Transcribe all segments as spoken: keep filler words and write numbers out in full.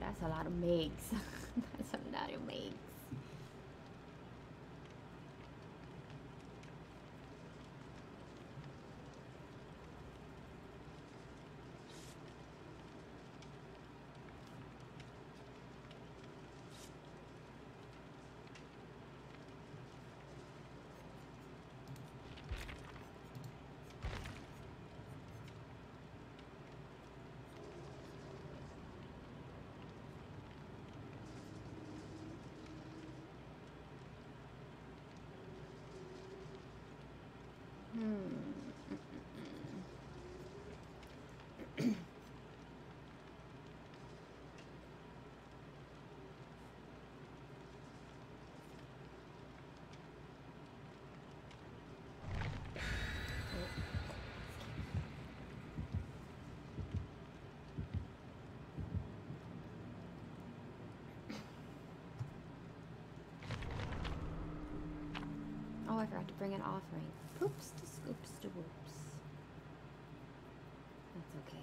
that's a lot of Megs. That's a lot of Megs. Oh, I forgot to bring an offering. Poops to scoops to whoops. That's okay.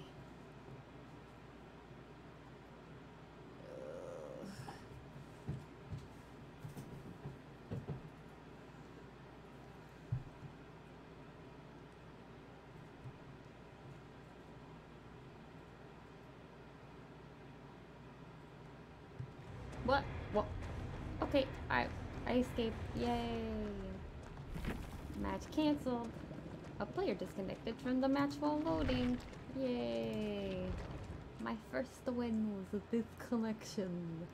What? What? Okay, I I escaped. Yay! Match canceled. A player disconnected from the match while loading. Yay! My first win was a disconnection.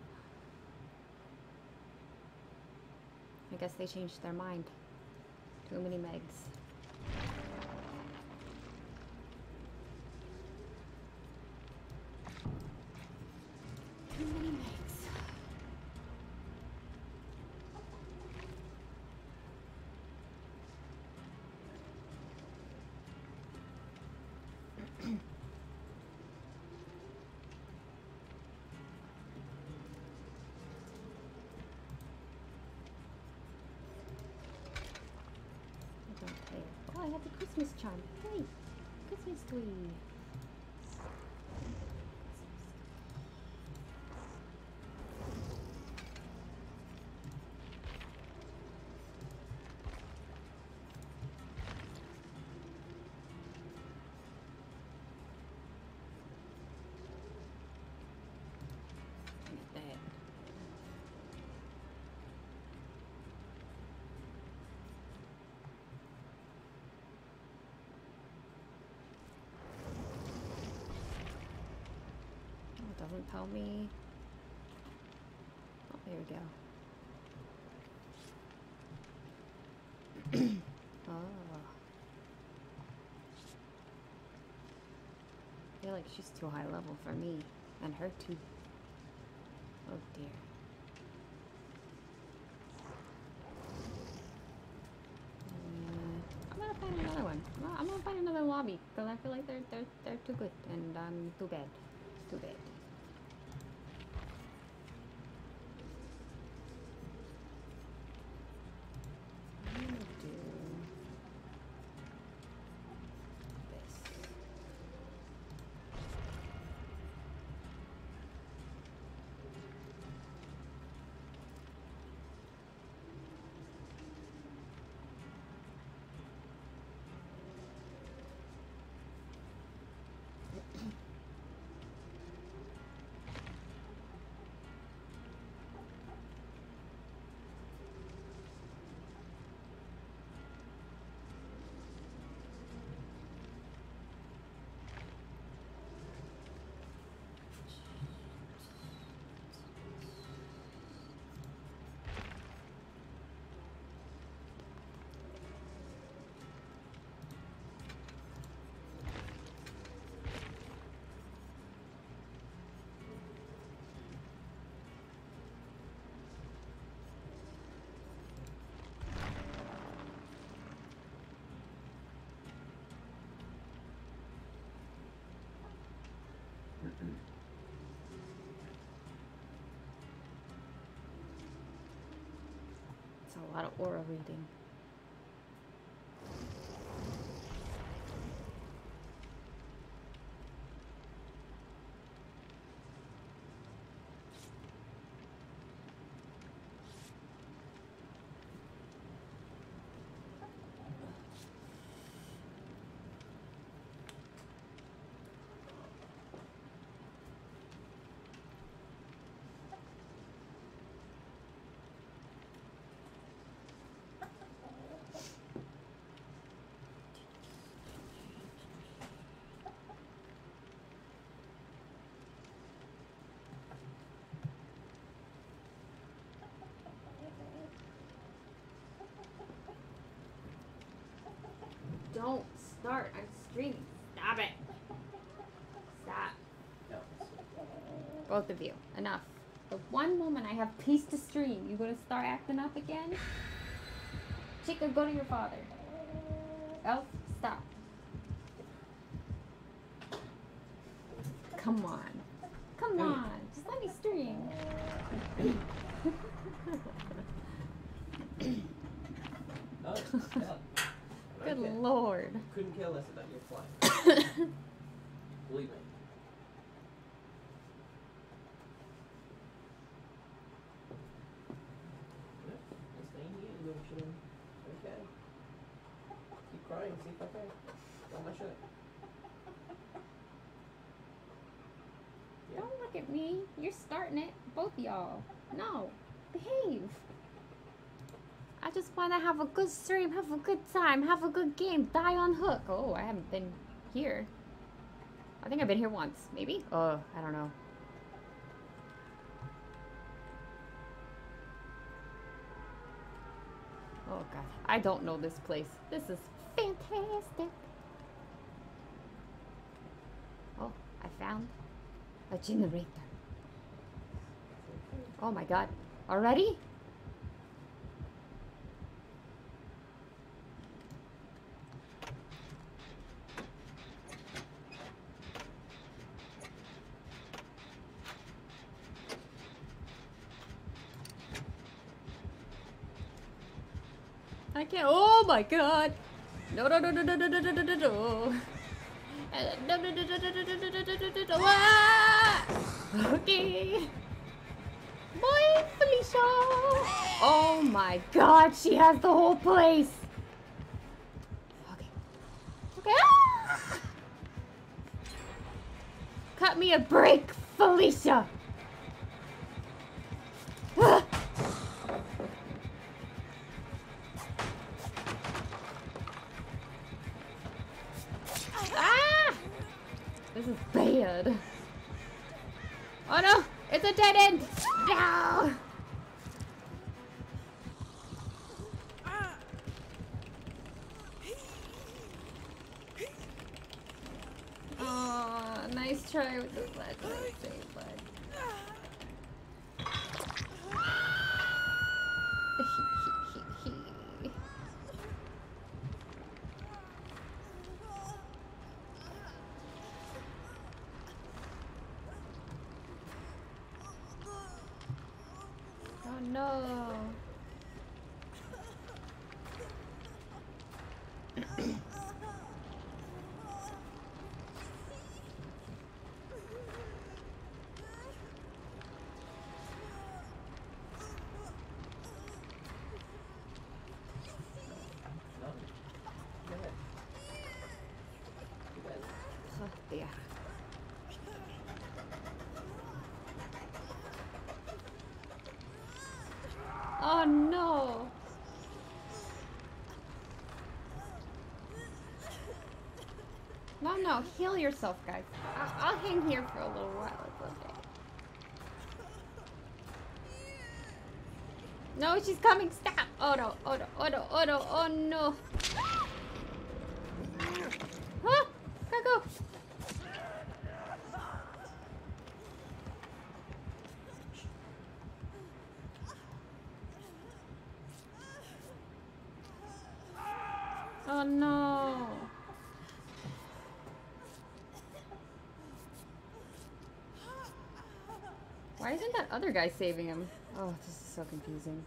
I guess they changed their mind. Too many megs. Too many megs. Oh, I have the Christmas charm. Hey, Christmas tree. Doesn't tell me. Oh, there we go. Oh. I feel like she's too high level for me. And her too. Oh dear. Uh, I'm gonna find another one. I'm gonna find another lobby. Because I feel like they're, they're, they're too good. And um, too bad. Too bad. It's a lot of aura reading. Don't start. I'm streaming. Stop it. Stop. No. Both of you. Enough. The one moment I have peace to stream, you gonna start acting up again? Chica, go to your father. Elf, stop. Come on. Come on. Just let me stream. Oh, yeah. Good Okay. lord. Couldn't care less about your flight. Believe me. Yep, I'm staying here, little children. Okay. Keep crying, see if I can. On my shirt. Yeah. Don't look at me. You're starting it. Both y'all. No. Behave. I just want to have a good stream, have a good time, have a good game, die on hook. Oh, I haven't been here. I think I've been here once, maybe? Oh, I don't know. Oh god, I don't know this place. This is fantastic. Oh, I found a generator. Oh my god, already? I can't. Oh my god! No, no, no, no, no, no, no, no, no, no, no. Uh, No, no, no, no, no, no, no, no, no, no, no, no. Ah! Okay. Boy, Felicia! Oh my god, she has the whole place! Okay. Okay. Ah! Cut me a break, Felicia! Ah! Ah! This is bad. Oh no! It's a dead end! No! Oh, nice try with the ledge. Nice save, bud. Oh no. No. Go ahead. Go ahead. Oh, yeah. Oh no. No, no, heal yourself, guys. I'll, I'll hang here for a little while. It's okay. No, she's coming. Stop. Oh no. Oh no. Oh no. Oh no. Oh no. Huh? Gotta go. Oh no. Why isn't that other guy saving him? Oh, this is so confusing.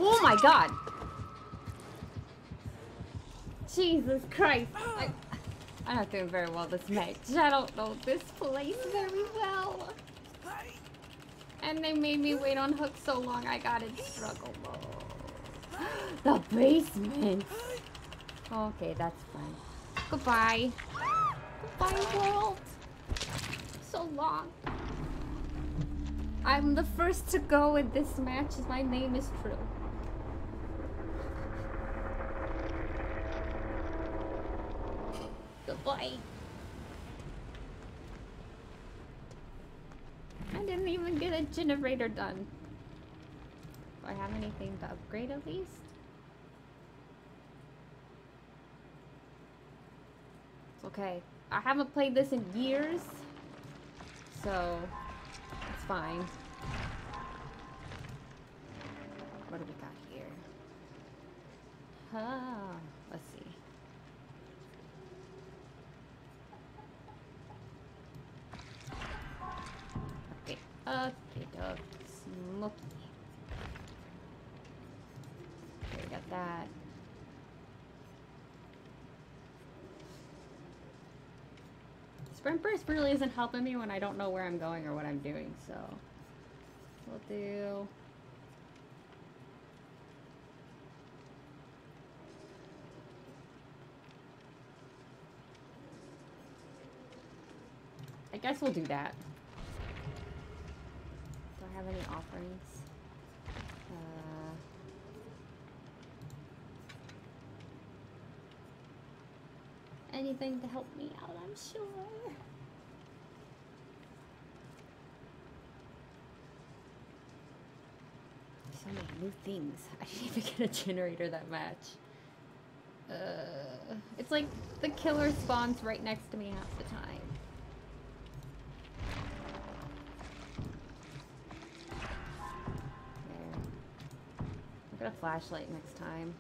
Oh my god! Jesus Christ! I, I'm not doing very well this match. I don't know this place very well. And they made me wait on hook so long I got in struggle mode. The basement! Okay, that's fine. Goodbye. Goodbye, world. So long. I'm the first to go in this match as my name is true. Goodbye. I didn't even get a generator done. Do I have anything to upgrade at least? It's okay. I haven't played this in years, so it's fine. What do we got here? Ah, let's see. Okay, okay, dog. Smoky. Okay, we got that. Sprint burst really isn't helping me when I don't know where I'm going or what I'm doing, so we'll do. I guess we'll do that. Do I have any offerings? Uh, anything to help me out, I'm sure. So many new things. I didn't even get a generator that match. Uh, it's like the killer spawns right next to me half the time. There. I'll get a flashlight next time.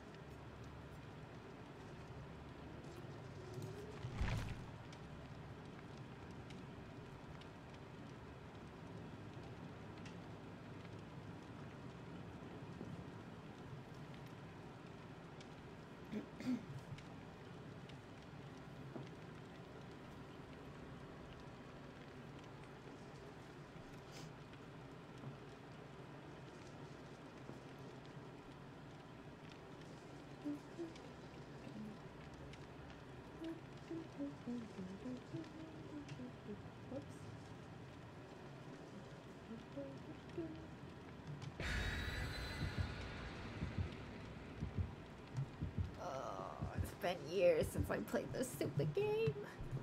Been years since I played this stupid game.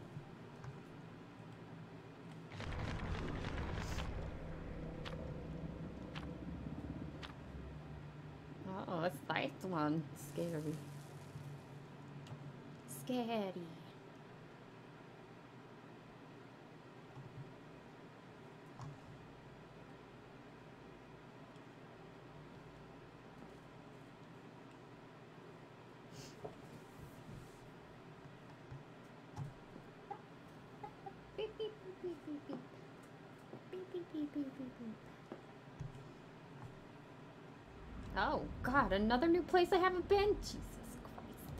Uh oh, it's that one. Scary. Scary. Oh god, another new place I haven't been? Jesus Christ.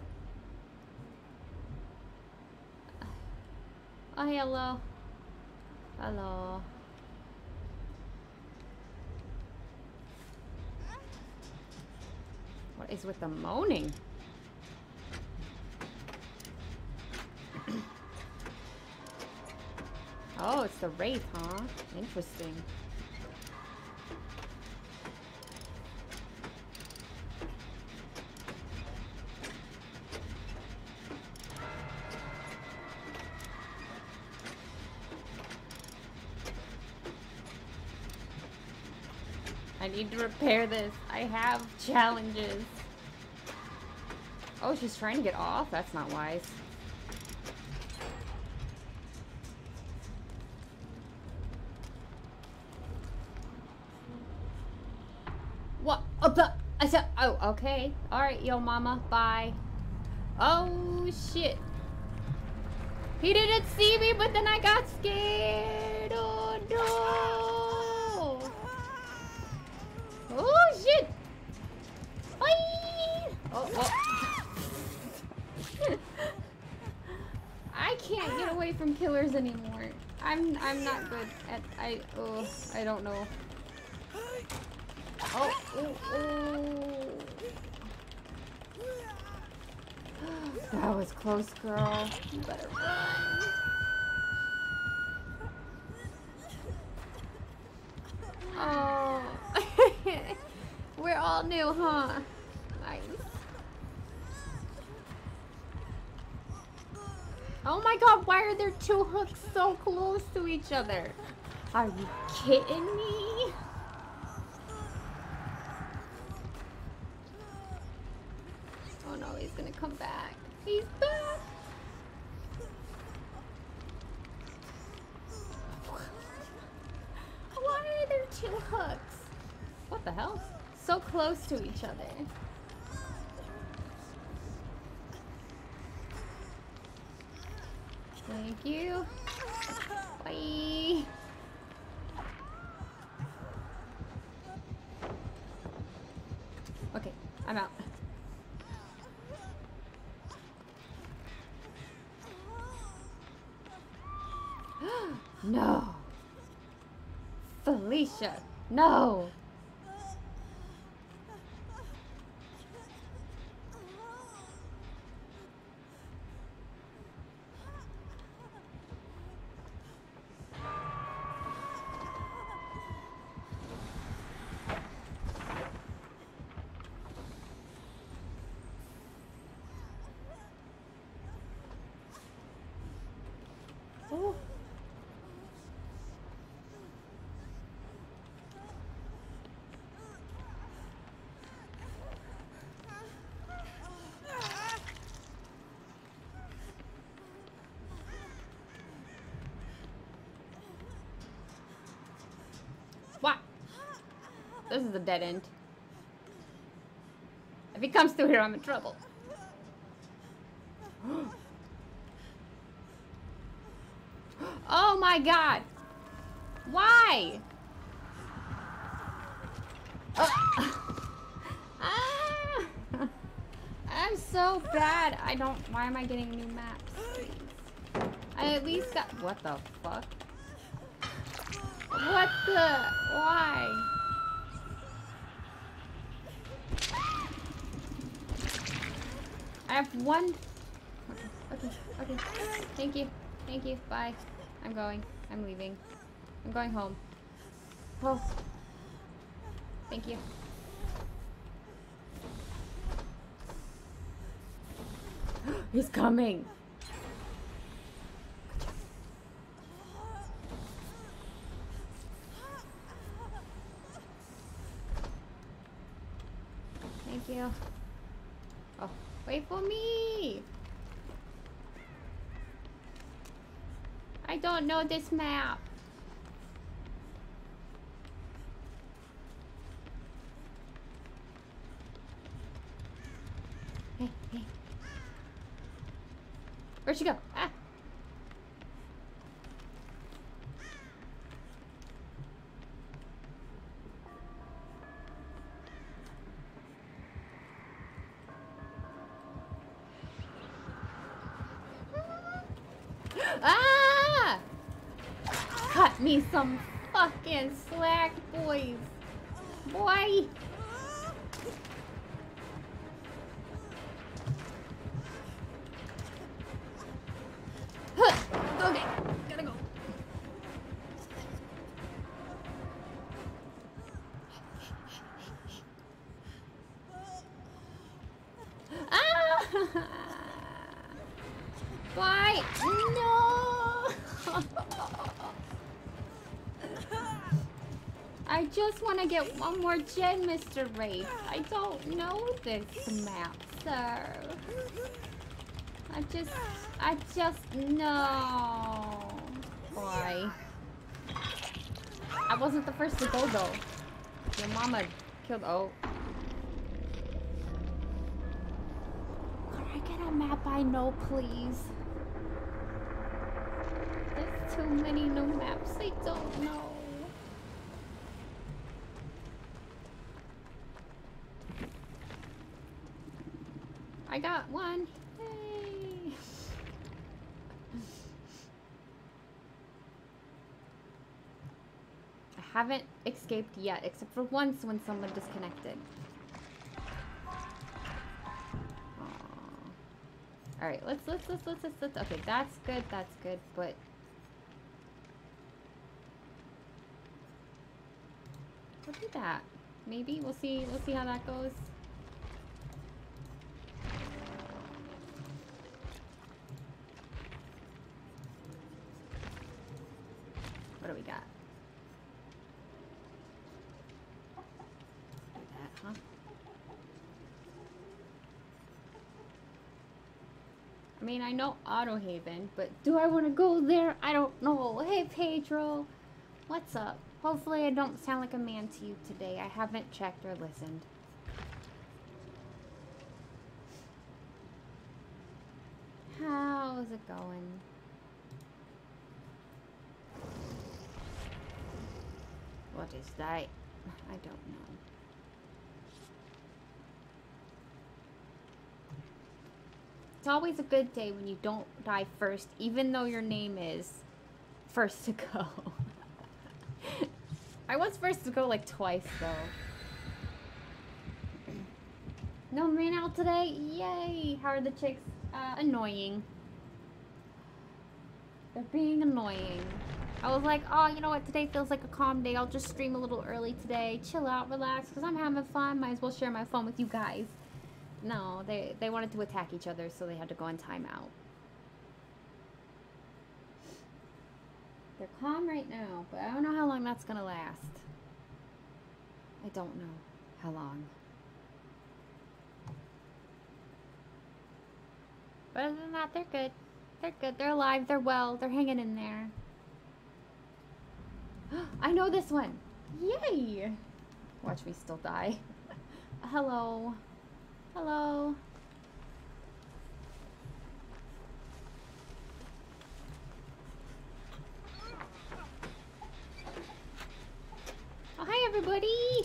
Oh, hello. Hello. What is with the moaning? Oh, it's the Wraith, huh? Interesting. I need to repair this. I have challenges. Oh, she's trying to get off? That's not wise. What? Oh, but I said, oh, okay. Alright, yo, mama. Bye. Oh, shit. He didn't see me, but then I got scared. Oh, no. Oh, shit. Oh, well. I can't get away from killers anymore. I'm I'm not good at I oh I don't know. Oh oh oh. That was close, girl. You better run. Oh. We're all new, huh? Nice. Oh my god, why are there two hooks so close to each other? Are you kidding me? Oh no, he's gonna come back. He's back! Why are there two hooks? What the hell? So close to each other. Thank you. Bye. Okay, I'm out. No. Felicia, no. Oh. What? This is a dead end. If he comes through here, I'm in trouble. Oh my god! Why? Oh. Ah. I'm so bad. I don't. Why am I getting new maps? Please. I at least got. What the fuck? What the? Why? I have one. Okay, okay, okay. Thank you. Thank you. Bye. I'm going. I'm leaving. I'm going home. Oh. Thank you. He's coming. Thank you. Oh, wait for me. I don't know this map. Hey, hey. Where'd she go? Ah. Ah! Cut me some fucking slack, boys. Boy. Huh. Okay, gotta go. Ah! Why? No! I just want to get one more gen, Mister Wraith. I don't know this map, sir. I just, I just know. Why? I wasn't the first to go though. Your mama killed. Oh. Could I get a map I know, please? There's too many new maps I don't know. got one. Yay! I haven't escaped yet, except for once when someone disconnected. All right, let's let's let's let's let's, let's okay, that's good, that's good, but we'll do that. Maybe we'll see we'll see how that goes. What do we got? Do that, huh? I mean, I know Autohaven, but do I want to go there? I don't know. Hey, Pedro. What's up? Hopefully I don't sound like a man to you today. I haven't checked or listened. How's it going? What is that? I don't know. It's always a good day when you don't die first, even though your name is first to go. I was first to go like twice, though. No rain out today? Yay! How are the chicks? Uh, annoying. They're being annoying. I was like, oh, you know what? Today feels like a calm day. I'll just stream a little early today. Chill out, relax, because I'm having fun. Might as well share my fun with you guys. No, they, they wanted to attack each other, so they had to go in timeout. They're calm right now, but I don't know how long that's gonna last. I don't know how long. But other than that, they're good. They're good. They're alive. They're well. They're hanging in there. I know this one. Yay! Watch me still die. Hello. Hello. Oh, hi everybody.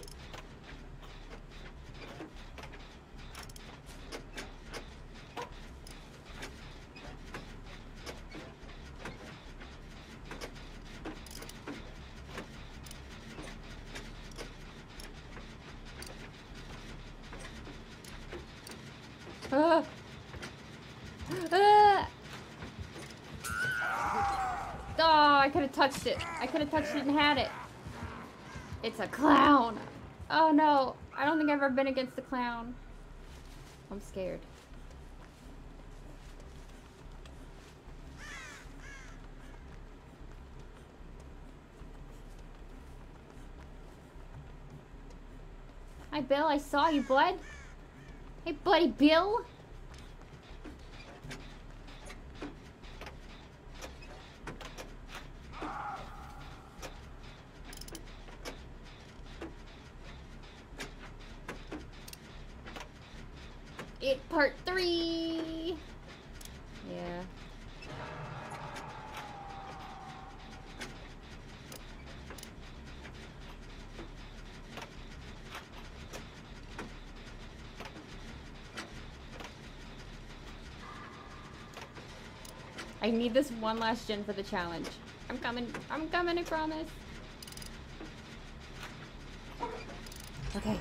Uh. Uh. Oh, I could have touched it. I could have touched it and had it. It's a clown. Oh no, I don't think I've ever been against a clown. I'm scared. Hi Bill, I saw you, bud. Hey, buddy, Bill. It part three. Yeah. I need this one last gen for the challenge. I'm coming. I'm coming, I promise. Okay.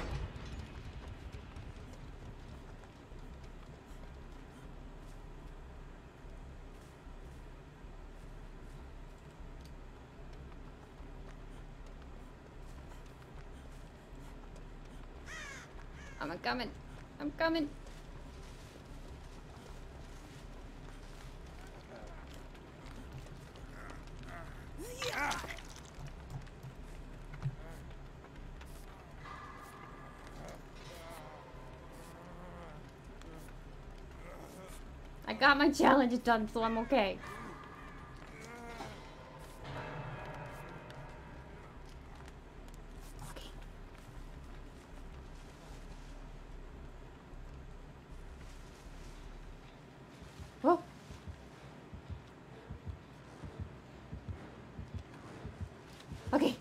I'm coming. I'm coming. I got my challenge done, so I'm okay. Okay. Whoa. Okay.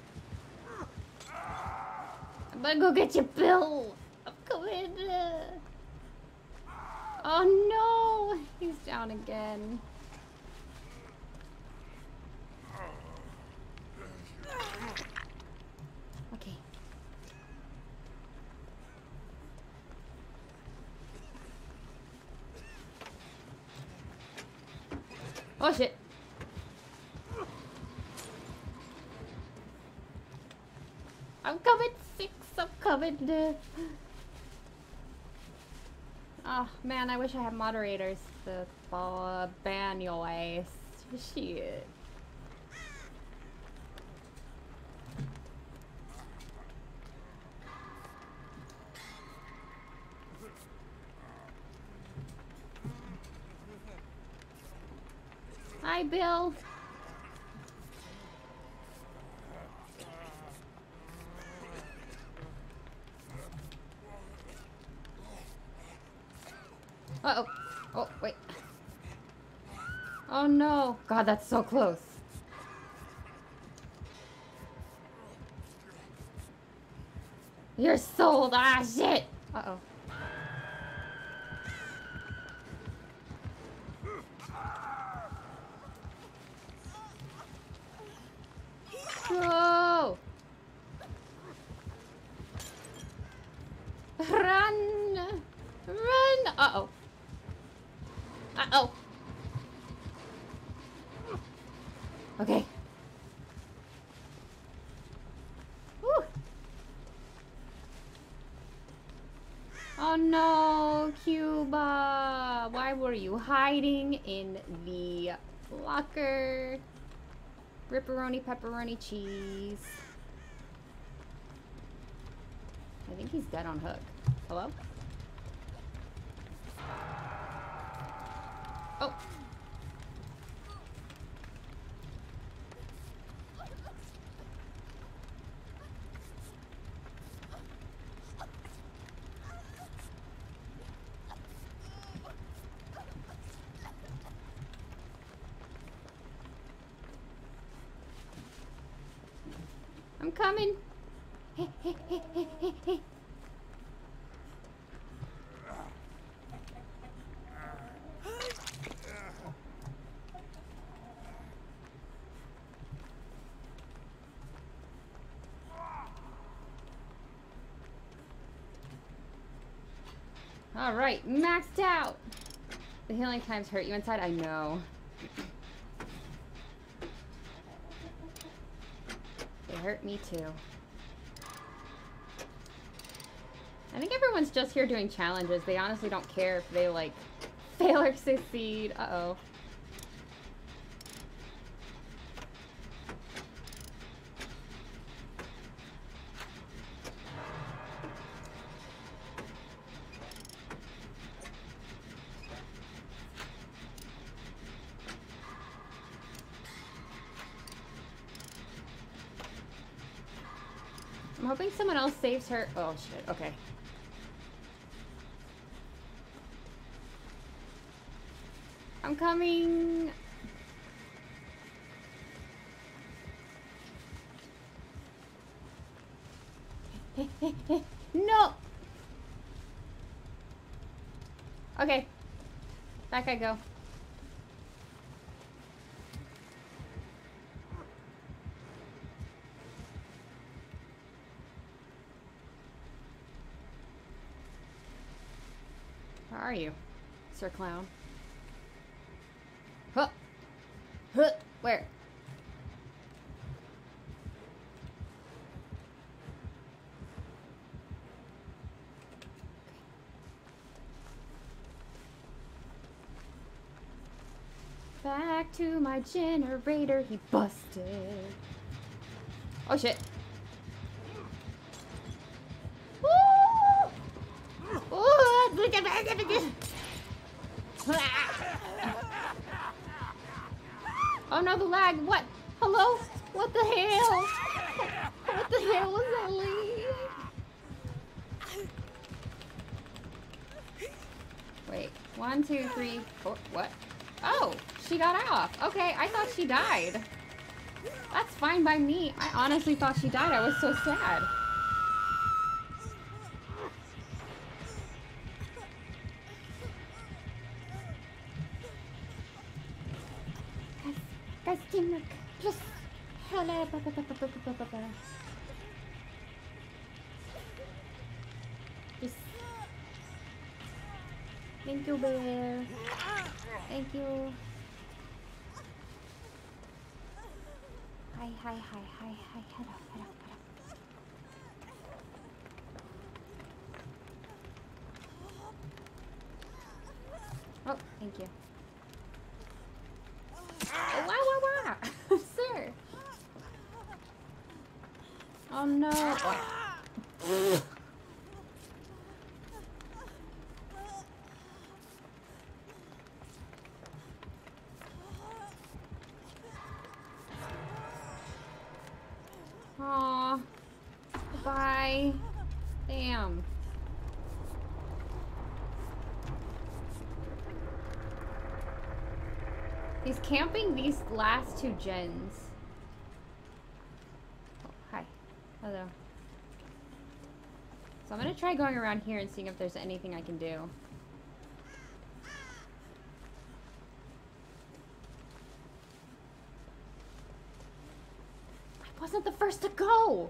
I'm gonna go get you, Bill. I'm coming. Oh no! He's down again. Okay. Oh shit. I'm coming, six, I'm coming. Uh... Oh man, I wish I had moderators to uh, ban your ass. Shit. Hi, Bill. Uh-oh. Oh, wait. Oh, no. God, that's so close. You're sold. Ah, shit. Uh-oh. Go! Run! Run! Uh-oh. Uh-oh. Okay. Woo. Oh no, Cuba! Why were you hiding in the locker? Ripperoni, pepperoni, cheese. I think he's dead on hook. Hello? Oh. I'm coming. Hey, hey, hey, hey, hey, hey. All right, maxed out. The healing times hurt you inside. I know. They hurt me too. I think everyone's just here doing challenges. They honestly don't care if they like fail or succeed. Uh-oh. I'm hoping someone else saves her. Oh shit, okay. I'm coming. No. Okay. Back I go. Where are you, Sir Clown? Huh. Huh. Where? Back to my generator, he busted. Oh shit. Oh no, the lag. What? Hello? What the hell? What the hell was that lead? Wait. One, two, three, four. What? Oh, she got off. Okay, I thought she died. That's fine by me. I honestly thought she died. I was so sad. Press teamwork. Plus. Hello. Yes. Thank you, bear. Thank you. Hi, hi, hi, hi, hi. Hello, hello, hello. Oh, thank you. Oh, wow, wow, wow. Sir. Oh, no. Oh. Aw. Bye. Damn. He's camping these last two gens. Oh, hi. Hello. So I'm gonna try going around here and seeing if there's anything I can do. I wasn't the first to go!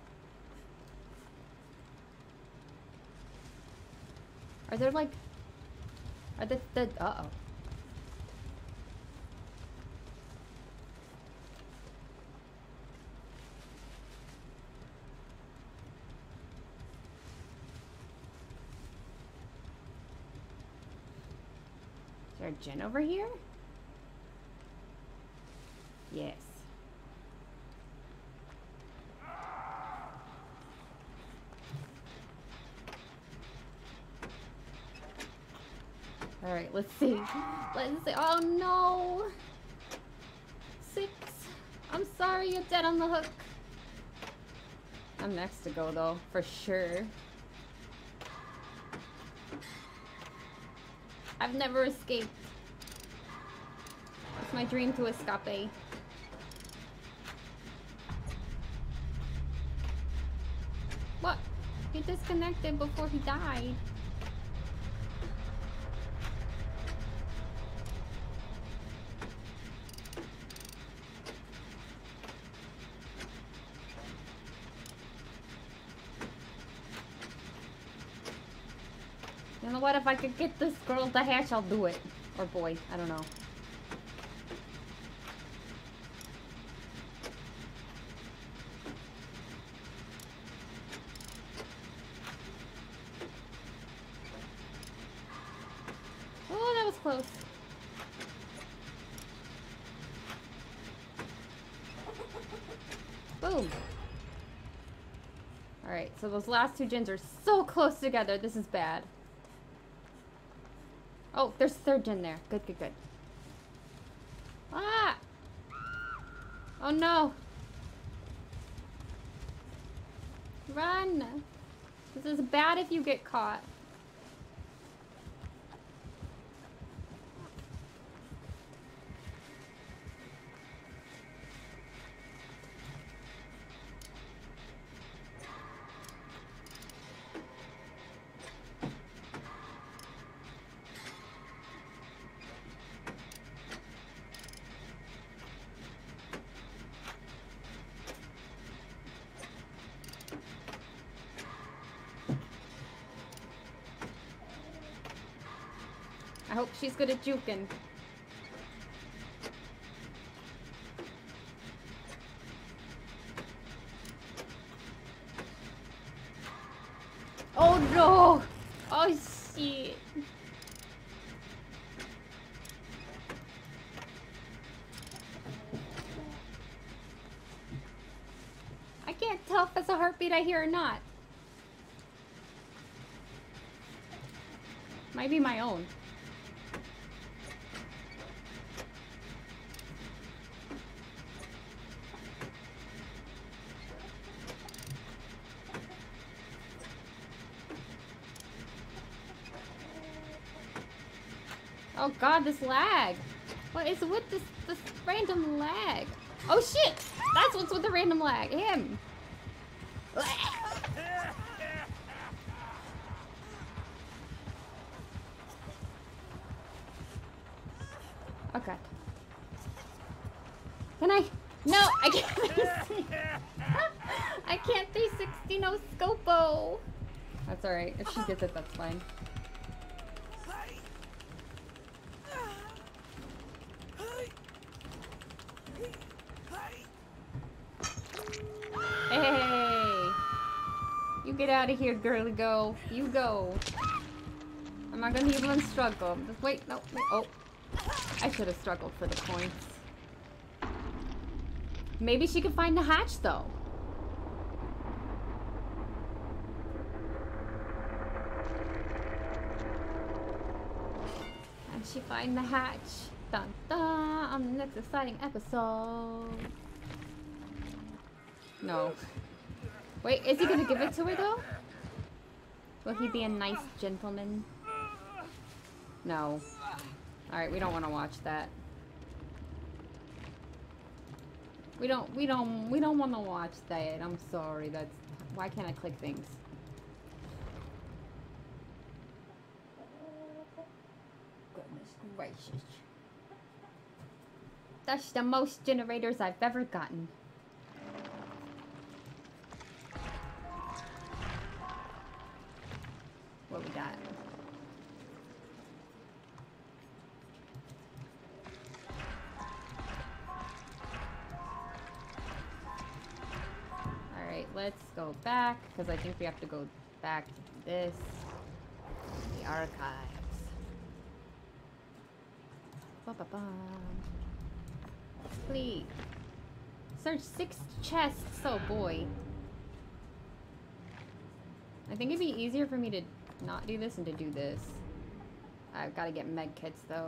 Are there like... Are the... the uh-oh. Is there a gen over here? Yes. Alright, let's see. Let's see. Oh no! Six. I'm sorry, you're dead on the hook. I'm next to go though, for sure. I've never escaped. It's my dream to escape. What? He disconnected before he died. You know what? If I could get this girl to hatch, I'll do it. Or boy, I don't know. Oh, that was close. Boom. Alright, so those last two gens are so close together. This is bad. Oh, there's a third gen there. Good, good, good. Ah! Oh no! Run! This is bad if you get caught. I hope she's good at juking. Oh no! Oh shit! I can't tell if it's a heartbeat I hear or not. Might be my own. Oh god, this lag. What is with this this random lag? Oh shit! That's what's with the random lag. Him. Okay. Can I? No, I can't three sixty. I can't three sixty no Scopo. That's alright. If she gets it, that's fine. Hey! You get out of here, girly go. You go. I'm not gonna even struggle. Just wait, no, wait. Oh. I should have struggled for the points. Maybe she could find the hatch, though. And she find the hatch. Dun dun, on the next exciting episode. No. Wait, is he gonna give it to her, though? Will he be a nice gentleman? No. Alright, we don't want to watch that. We don't, we don't, we don't want to watch that. I'm sorry, that's... Why can't I click things? Goodness gracious. That's the most generators I've ever gotten. What we got? Alright, let's go back, because I think we have to go back to this. The archives. Ba-ba-ba. Please. Search six chests, oh boy. I think it'd be easier for me to not do this and to do this. I've got to get med kits though.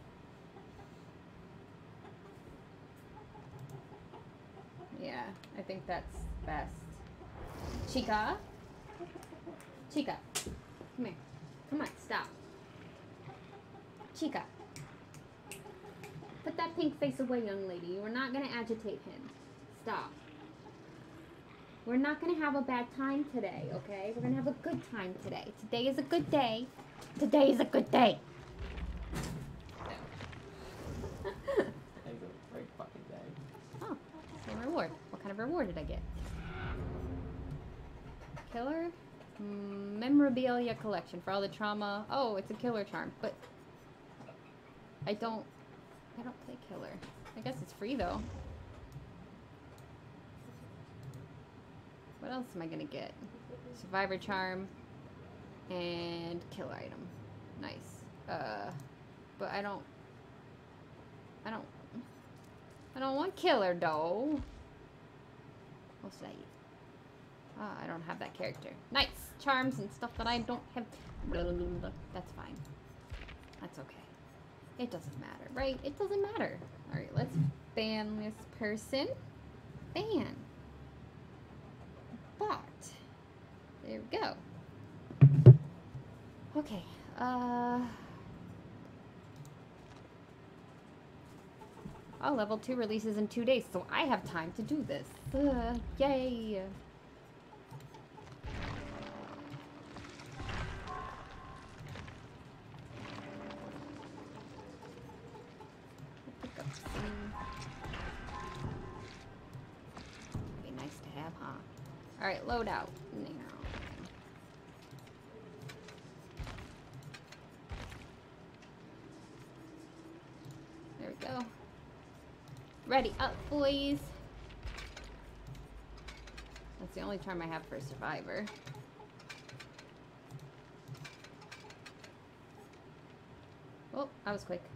Yeah, I think that's best. Chica? Chica. Come here. Come on, stop. Chica. Put that pink face away, young lady. We're not going to agitate him. Stop. We're not going to have a bad time today, okay? We're going to have a good time today. Today is a good day. Today is a good day. Today's a great fucking day. Oh, same reward. What kind of reward did I get? Killer? Mm, memorabilia collection for all the trauma. Oh, it's a killer charm, but I don't, I don't play killer. I guess it's free though. What else am I gonna get? Survivor charm and killer item. Nice. Uh, but I don't, I don't, I don't want killer though. What should I eat? Ah, I don't have that character. Nice charms and stuff that I don't have. That's fine. That's okay. It doesn't matter, right? It doesn't matter. All right, let's ban this person. Ban. Bot. There we go. Okay. Uh. Oh, level two releases in two days, so I have time to do this. Uh, yay. Pick up some. Be nice to have, huh? All right, load out. There we go. Ready up, boys. That's the only charm I have for Survivor. Oh, that was quick.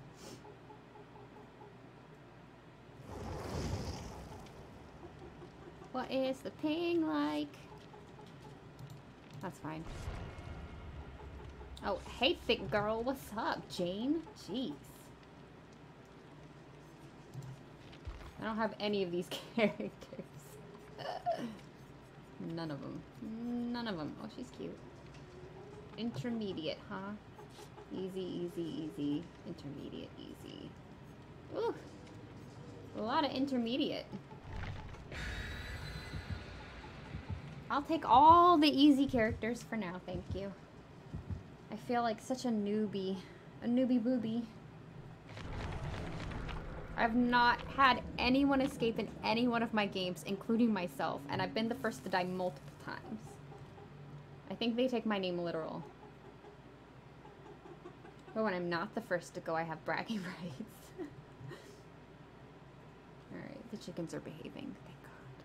What is the ping like? That's fine. Oh, hey, thick girl. What's up, Jane? Jeez. I don't have any of these characters. None of them. None of them. Oh, she's cute. Intermediate, huh? Easy, easy, easy. Intermediate, easy. Ooh. A lot of intermediate. I'll take all the easy characters for now, thank you. I feel like such a newbie. A newbie booby. I've not had anyone escape in any one of my games, including myself, and I've been the first to die multiple times. I think they take my name literal. But when I'm not the first to go, I have bragging rights. Alright, the chickens are behaving, thank God.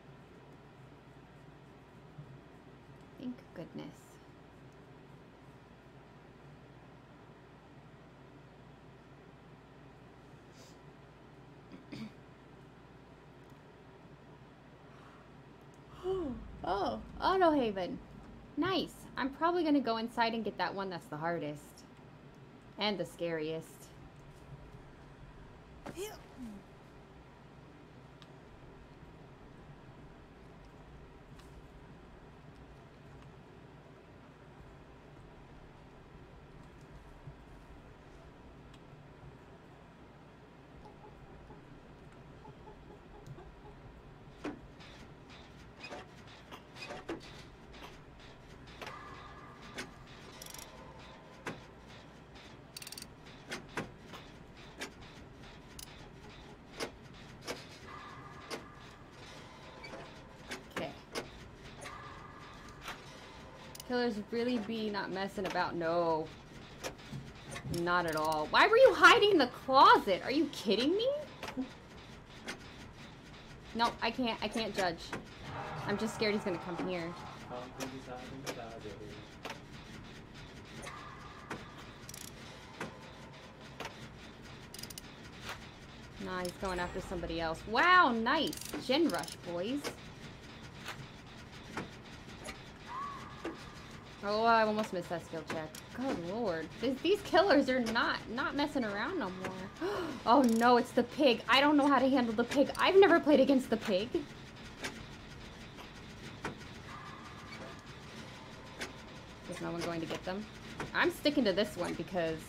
Thank goodness. Oh, Auto Haven. Nice. I'm probably gonna go inside and get that one that's the hardest. And the scariest. Killers really be not messing about. No. Not at all. Why were you hiding in the closet? Are you kidding me? No, I can't. I can't judge. I'm just scared he's gonna come here. Nah, he's going after somebody else. Wow, nice. Gen rush, boys. Oh, I almost missed that skill check. Good lord. These, these killers are not, not messing around no more. Oh no, it's the pig. I don't know how to handle the pig. I've never played against the pig. Is no one going to get them? I'm sticking to this one because...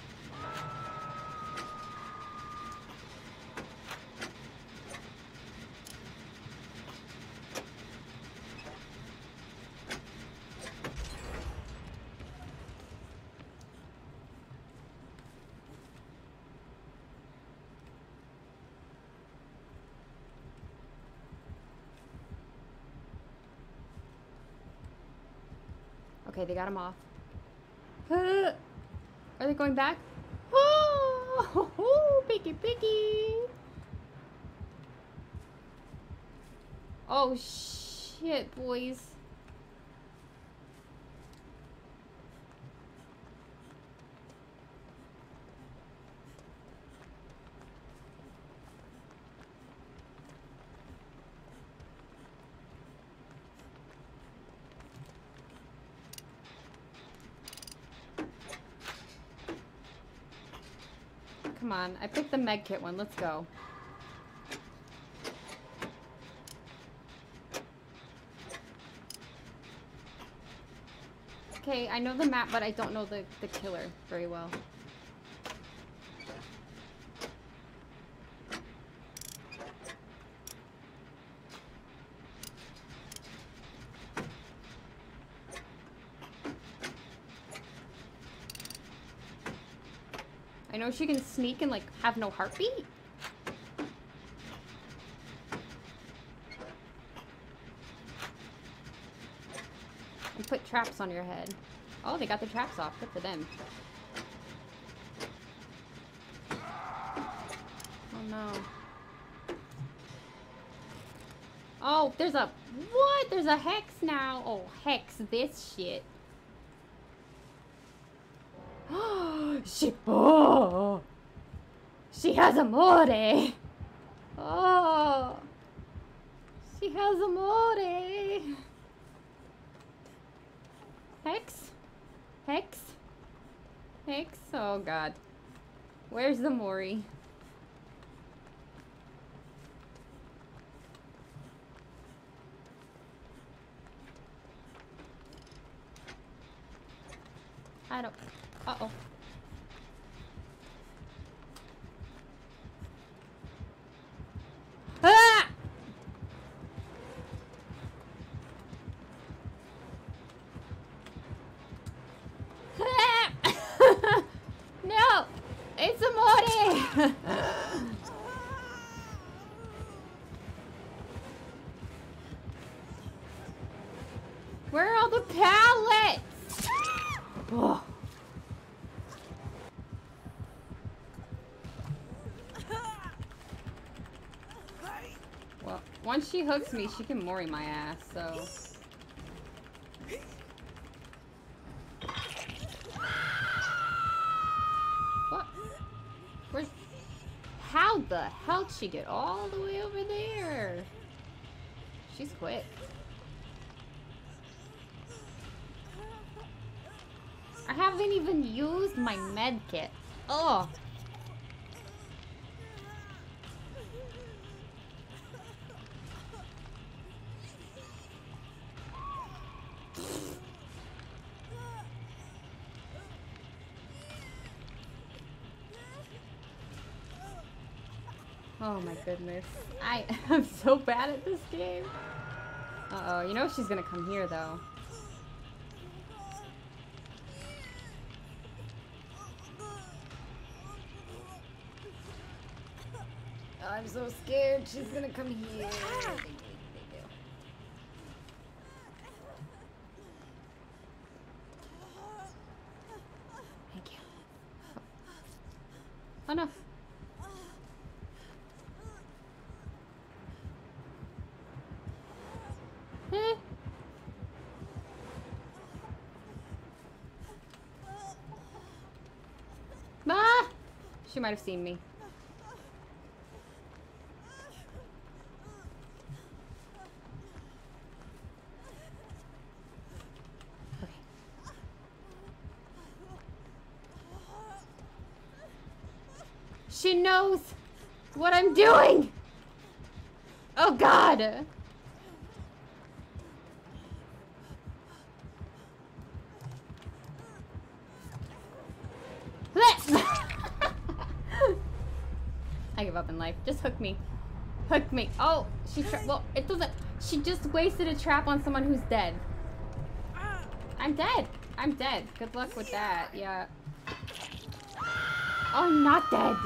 Okay, they got him off. Uh, are they going back? Oh, oh, piggy, piggy. Oh, shit, boys. Come on, I picked the medkit one. Let's go. Okay, I know the map, but I don't know the, the killer very well. I know she can sneak and, like, have no heartbeat. And put traps on your head. Oh, they got the traps off. Good for them. Oh, no. Oh, there's a... What? There's a hex now. Oh, hex this shit. She, oh, she has amore. Oh, she has amore. Hex, hex, hex. Oh God, where's the Mori? I don't. Uh oh. Ah! No! It's Amore! pallets! Ugh. Well, once she hooks me, she can Mori my ass, so... What? Where's... How the hell did she get all the way over there? She's quick. I haven't even used my med kit. Oh. Oh my goodness. I am so bad at this game. Uh-oh, you know she's gonna come here though. I'm so scared she's gonna come here. Thank you. Oh no. Eh. Ah! She might have seen me. Okay. She knows what I'm doing! Oh God! I give up in life. Just hook me. Hook me. Oh, she tra- well, it doesn't. She just wasted a trap on someone who's dead. I'm dead. I'm dead. Good luck with that. Yeah. Oh, I'm not dead.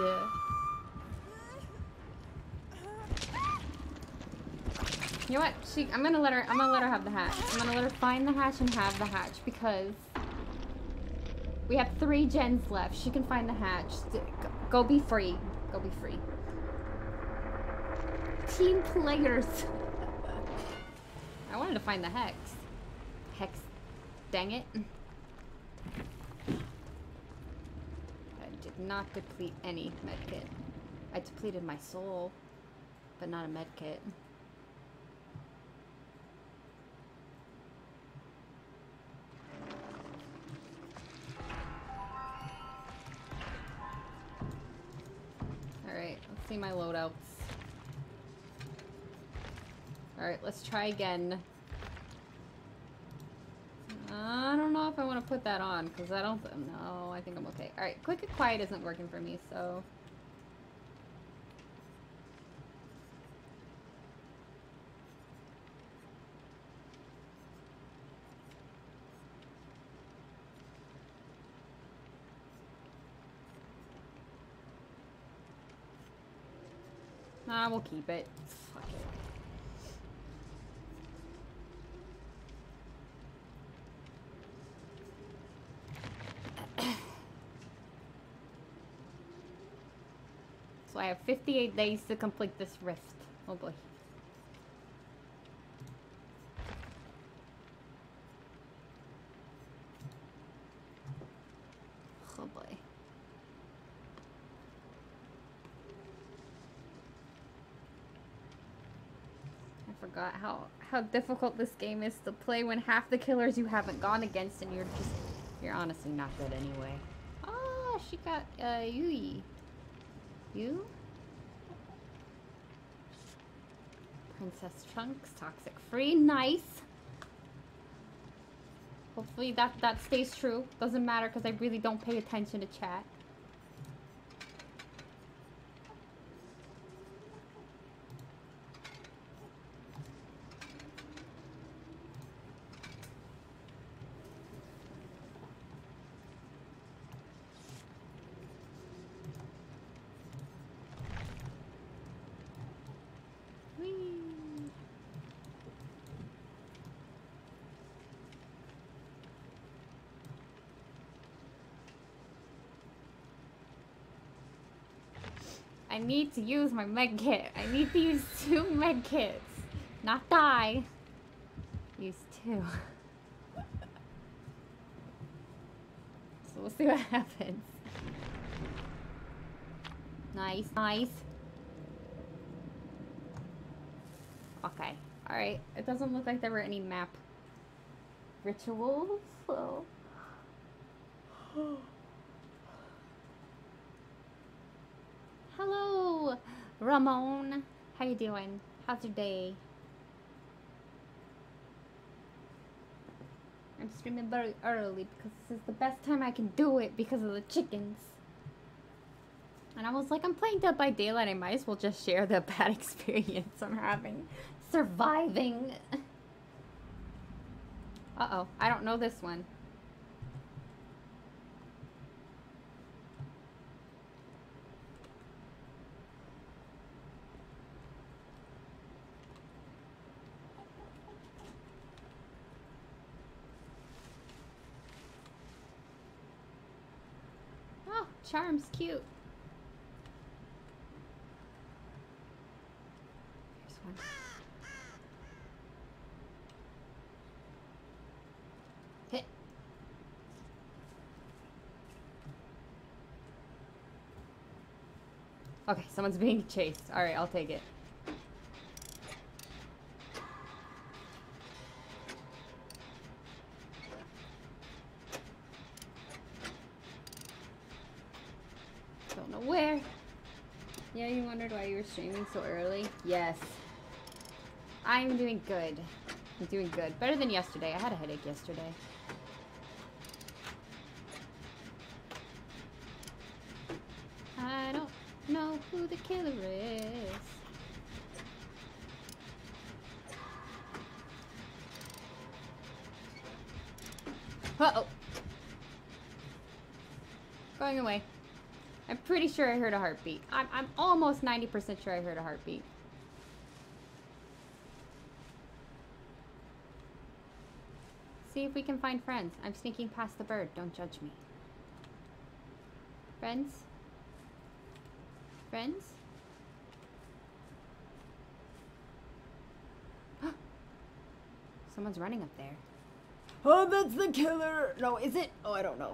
You know what? She. I'm gonna let her. I'm gonna let her have the hatch. I'm gonna let her find the hatch and have the hatch because we have three gens left. She can find the hatch. Go be free. Go be free. Team players. I wanted to find the hex. Hex. Dang it. I did not deplete any medkit. I depleted my soul, but not a medkit. Alright, let's see my loadouts. Alright, let's try again. I don't know if I want to put that on, because I don't... No, I think I'm okay. Alright, quick and quiet isn't working for me, so... Nah, we'll keep it. Fuck it. So I have fifty-eight days to complete this rift. Oh boy. Oh boy. I forgot how how difficult this game is to play when half the killers you haven't gone against and you're just you're honestly not good anyway. Oh, she got uh Yui. You? Princess Trunks, toxic free, nice. Hopefully that that stays true. Doesn't matter because I really don't pay attention to chat. I need to use my med kit. I need to use two med kits. Not die. Use two. So we'll see what happens. Nice, nice. Okay, alright. It doesn't look like there were any map rituals, so... Hello, Ramon. How you doing? How's your day? I'm streaming very early because this is the best time I can do it because of the chickens. And I was like, I'm playing Dead by Daylight. I might as well just share the bad experience I'm having surviving. Uh-oh, I don't know this one. Oh, Charm's cute. Here's one. Hit. Okay, someone's being chased. Alright, I'll take it. Don't know where. Yeah, you wondered why you were streaming so early? Yes. I'm doing good. I'm doing good. Better than yesterday. I had a headache yesterday. I don't know who the killer is. Uh-oh. Going away. I'm pretty sure I heard a heartbeat. I'm, I'm almost ninety percent sure I heard a heartbeat. See if we can find friends. I'm sneaking past the bird. Don't judge me. Friends? Friends? Someone's running up there. Oh, that's the killer! No, is it? Oh, I don't know.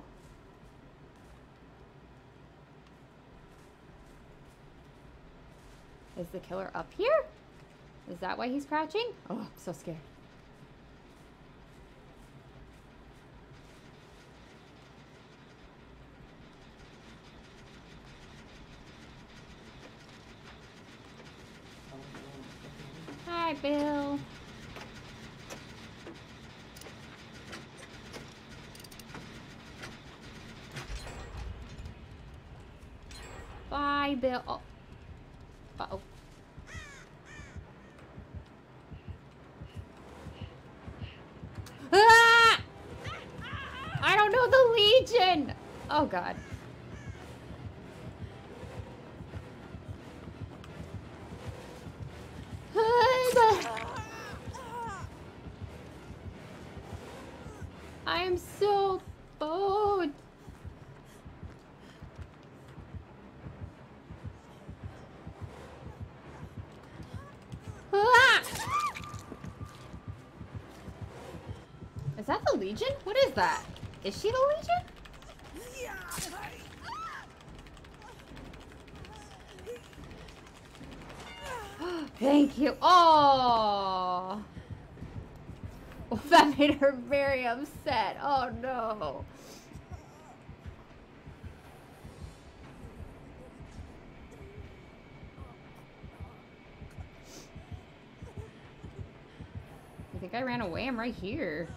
Is the killer up here? Is that why he's crouching? Oh, I'm so scared. Hi, Bill. Bye, Bill. Oh. Uh-oh. Ah! I don't know the Legion! Oh, God. I am so bored. Ah! Is that the Legion? What is that? Is she the Legion? Thank you. Oh. Oh, that made her very upset. Oh no. I think I ran away. I'm right here.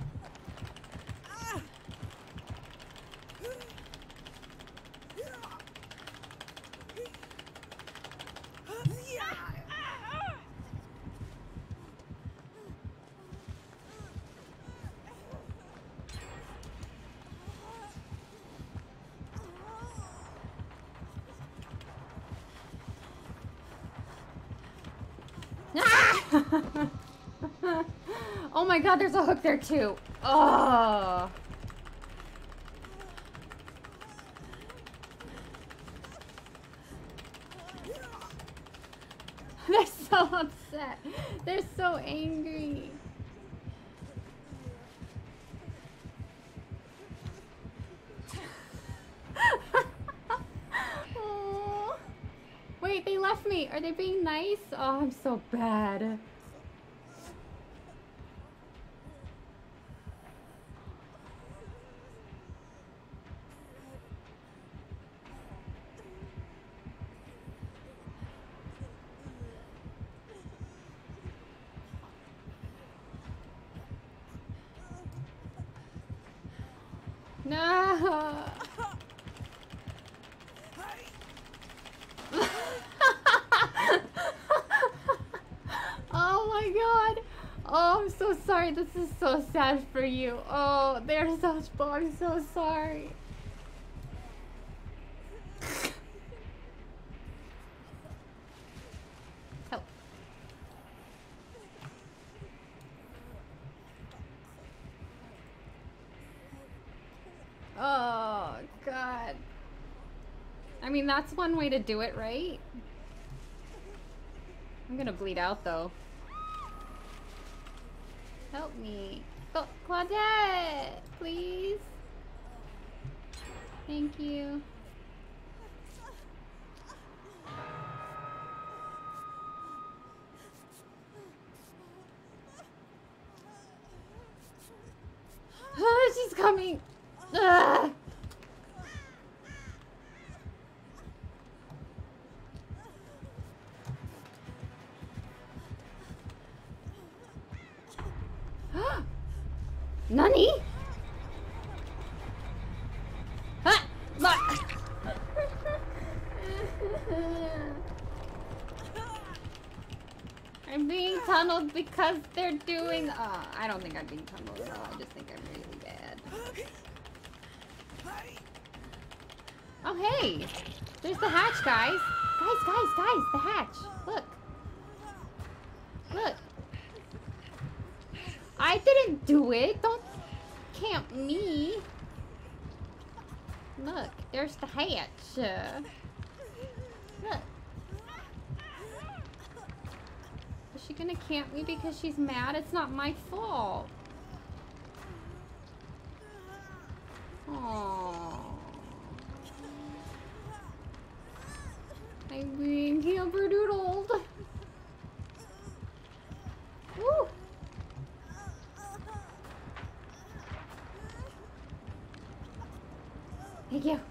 Oh my God, there's a hook there too. Oh. They're so upset. They're so angry. Oh. Wait, they left me. Are they being nice? Oh, I'm so bad. No. Oh my god. Oh, I'm so sorry. This is so sad for you. Oh, they're such both. I'm so sorry. Help. Oh, God. I mean, that's one way to do it, right? I'm gonna bleed out, though. Help me. Oh, Claudette! Please? Thank you. Oh, she's coming! Ugh. Nani? Ah! I'm being tunneled because they're doing. Uh, I don't think I'm being tunneled at all. I just think I'm really bad. Oh, hey! There's the hatch, guys! Guys, guys, guys! The hatch! Look! Look! I didn't do it! Don't camp me! Look, there's the hatch. Uh, look. Is she gonna camp me because she's mad? It's not my fault. Aww. I'm being camper-doodled. Woo! Thank you.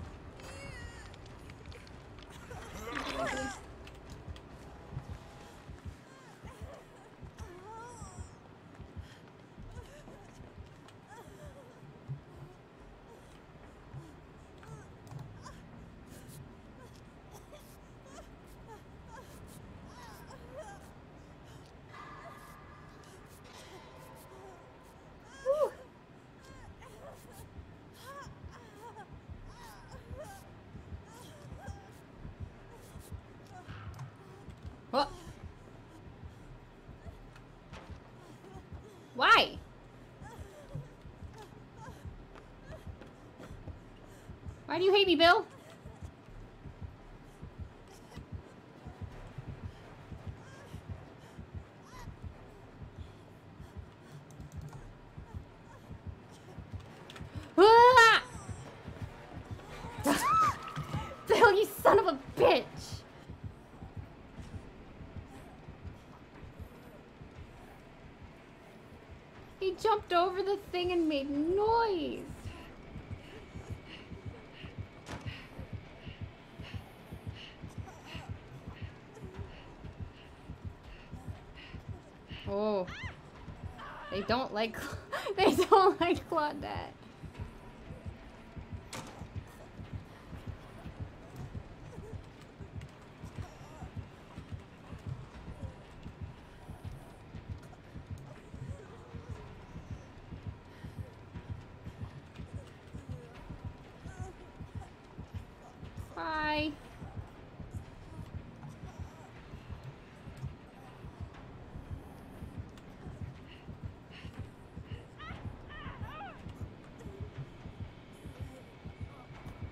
What? Why? Why do you hate me, Bill? Ah! Bill, you son of a bitch! He jumped over the thing and made noise. Oh. They don't like they don't like Claudette. Bye.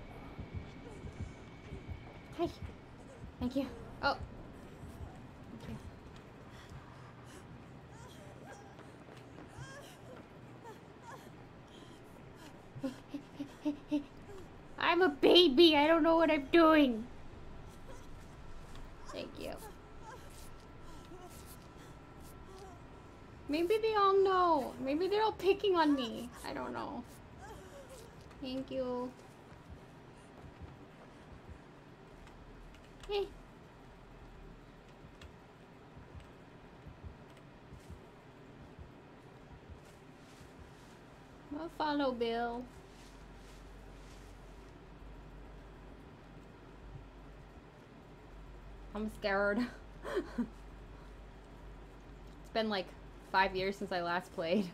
Hi. Thank you. Oh. Thank you. I'm a baby. I don't know what I'm doing. Thank you. Maybe they all know. Maybe they're all picking on me. I don't know. Thank you. Eh. I'll follow Bill. I'm scared. It's been like five years since I last played.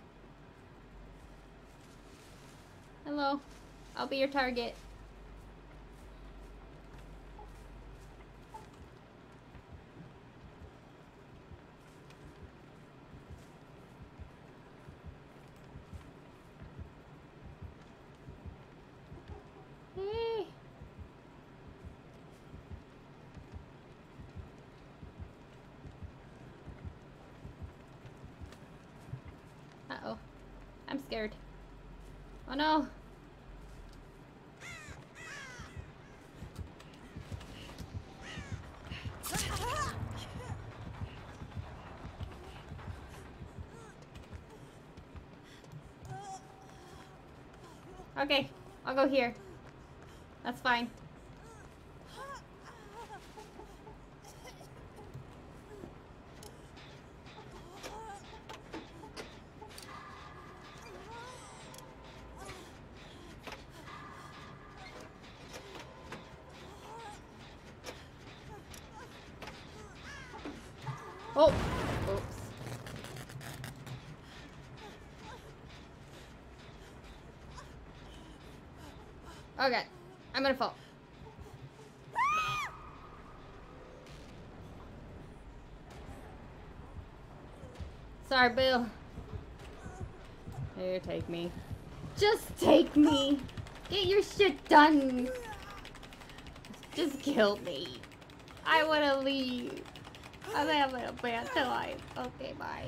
Hello. I'll be your target. Hey. Uh-oh. I'm scared. Oh no. Okay, I'll go here. That's fine. Oh! Oops. Okay, I'm gonna fall. Sorry, Bill. Here, take me. Just take me. Get your shit done. Just kill me. I wanna leave. I'm having a bad time. Okay, bye.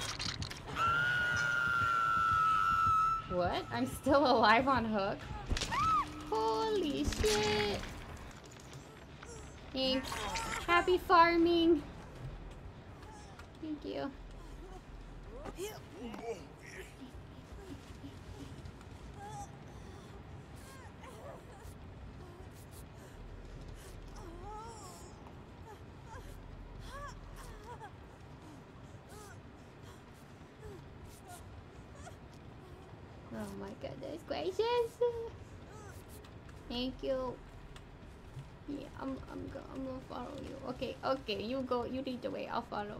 What? I'm still alive on hook? Holy shit. Thanks. Happy farming. Thank you. Oh my goodness gracious. Thank you. Yeah, I'm I'm go I'm gonna follow you. Okay, okay, you go, you lead the way, I'll follow.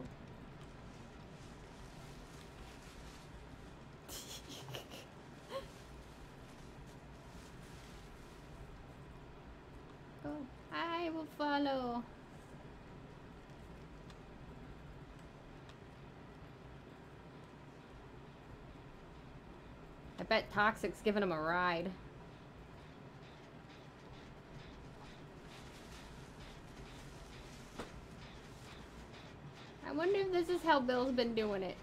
Go. I will follow. I bet Toxic's giving him a ride. I wonder if this is how Bill's been doing it.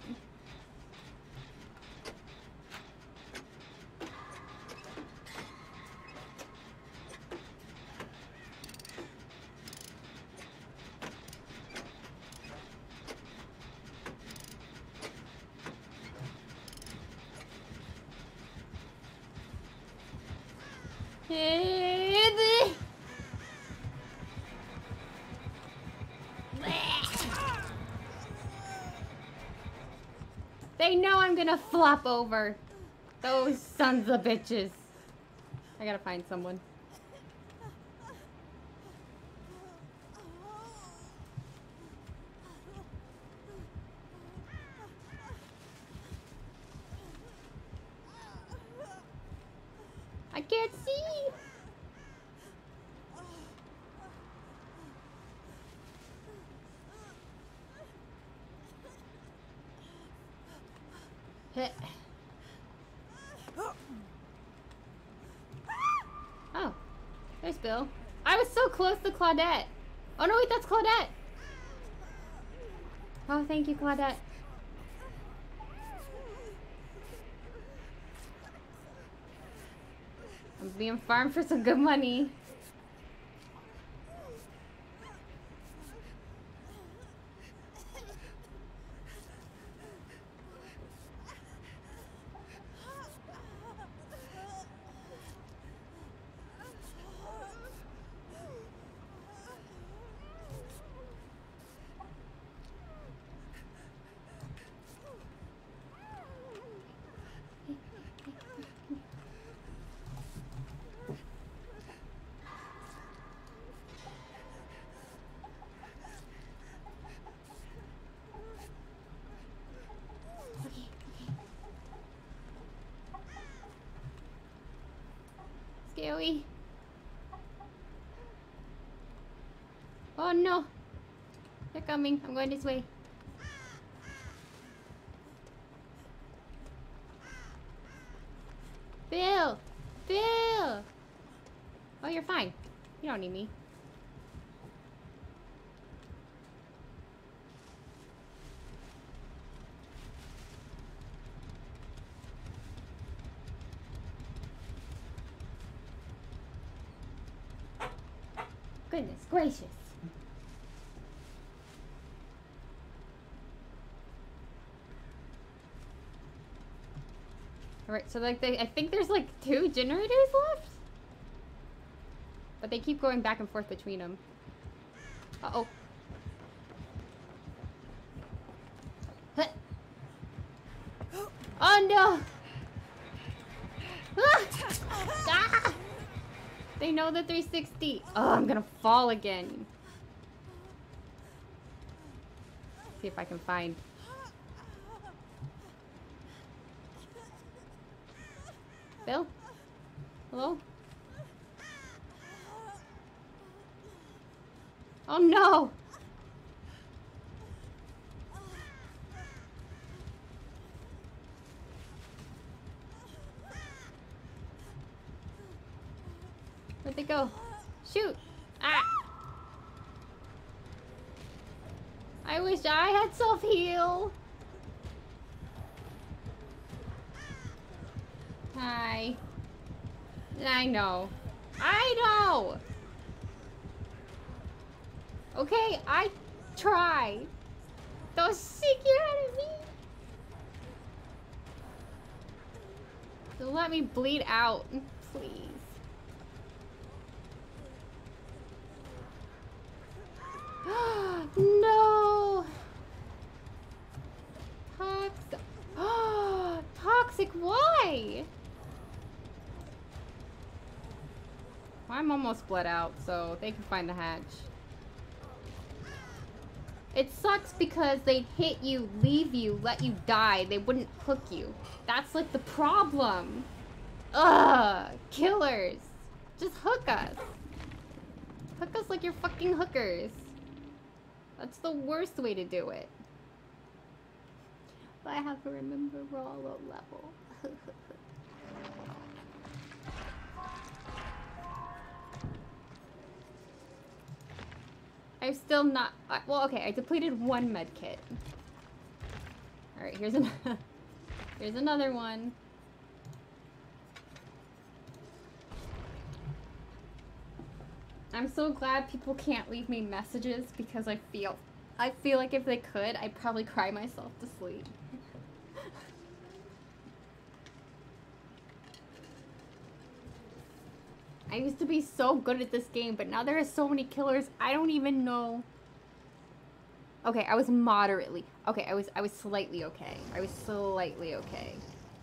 They know I'm gonna flop over. Those sons of bitches. I gotta find someone. I can't see. Hit. Oh, there's Bill. I was so close to Claudette. Oh no, wait, that's Claudette. Oh, thank you, Claudette. I'm being farmed for some good money. Scary. Oh no! They're coming. I'm going this way. Bill! Bill! Oh, you're fine. You don't need me. Goodness gracious. Alright, so like they, I think there's like two generators left? But they keep going back and forth between them. Uh-oh. Huh. Oh no! Ah! Ah! They know the three sixty. Oh, I'm gonna fall again. See if I can find. Bill? Hello? Oh no! Where'd they go? Shoot! Ah! I wish I had self-heal. Hi. I know. I know! Okay, I tried. Don't stick your head at me! Don't let me bleed out, please. No! Toxic. Toxic, why? I'm almost bled out, so they can find the hatch. It sucks because they'd hit you, leave you, let you die. They wouldn't hook you. That's like the problem. Ugh! Killers! Just hook us. Hook us like you're fucking hookers. That's the worst way to do it. But I have to remember we're all low level. I'm still not... Uh, well, okay, I depleted one med kit. Alright, here's another... here's another one. I'm so glad people can't leave me messages because I feel... I feel like if they could, I'd probably cry myself to sleep. I used to be so good at this game, but now there are so many killers, I don't even know. Okay, I was moderately. Okay, I was I was slightly okay. I was slightly okay.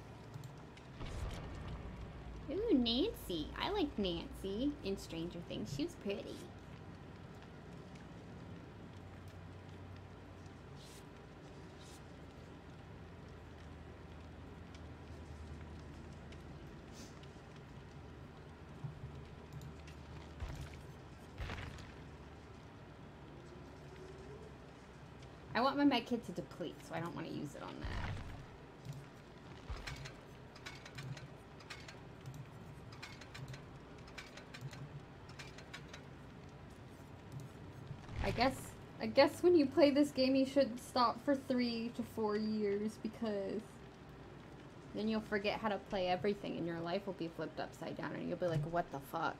Ooh, Nancy. I like Nancy in Stranger Things. She was pretty. I want my med kit to deplete, so I don't want to use it on that. I guess, I guess when you play this game, you should stop for three to four years because Then you'll forget how to play everything and your life will be flipped upside down and you'll be like, what the fuck?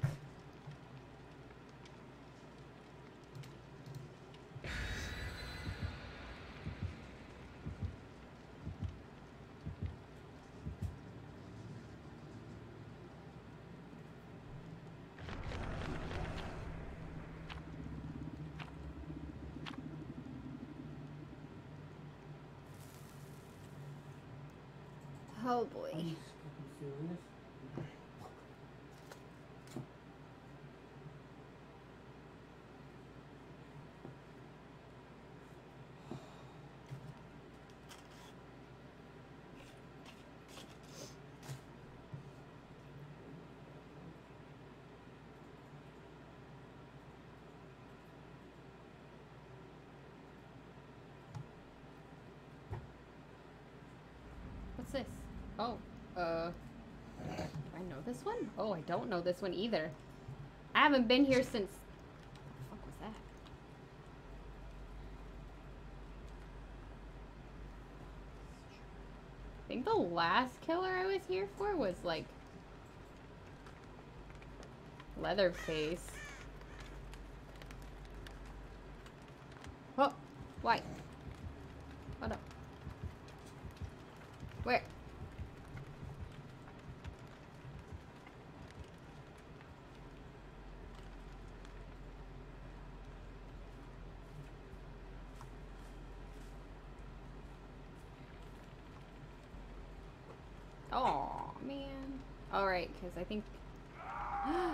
Oh boy. I'm just fucking feeling this. What's this? Oh, uh, do I know this one? Oh, I don't know this one either. I haven't been here since, what the fuck was that? I think the last killer I was here for was like Leatherface. Oh, why? What up? Where? Oh man. All right, because I think. Oh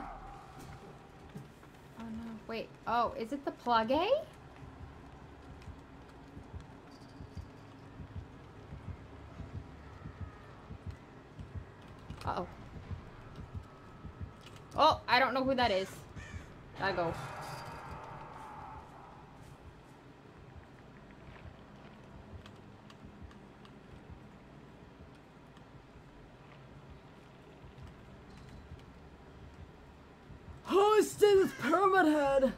no! Wait. Oh, is it the plug A? Uh oh. Oh, I don't know who that is. Gotta go. Oh, stay with Pyramid Head!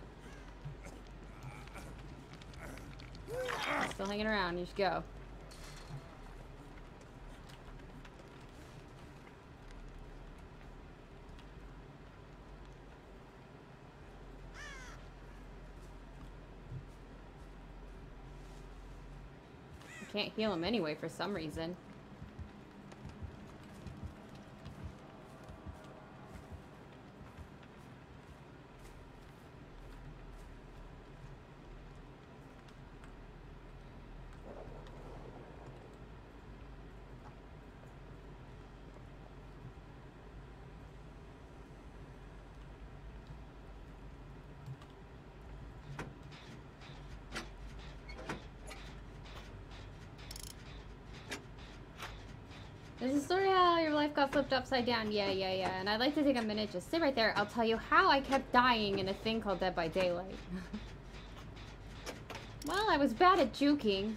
Still hanging around. You should go. I can't heal him anyway for some reason. This is sort of how your life got flipped upside down. Yeah, yeah, yeah. And I'd like to take a minute, just sit right there. I'll tell you how I kept dying in a thing called Dead by Daylight. Well, I was bad at juking.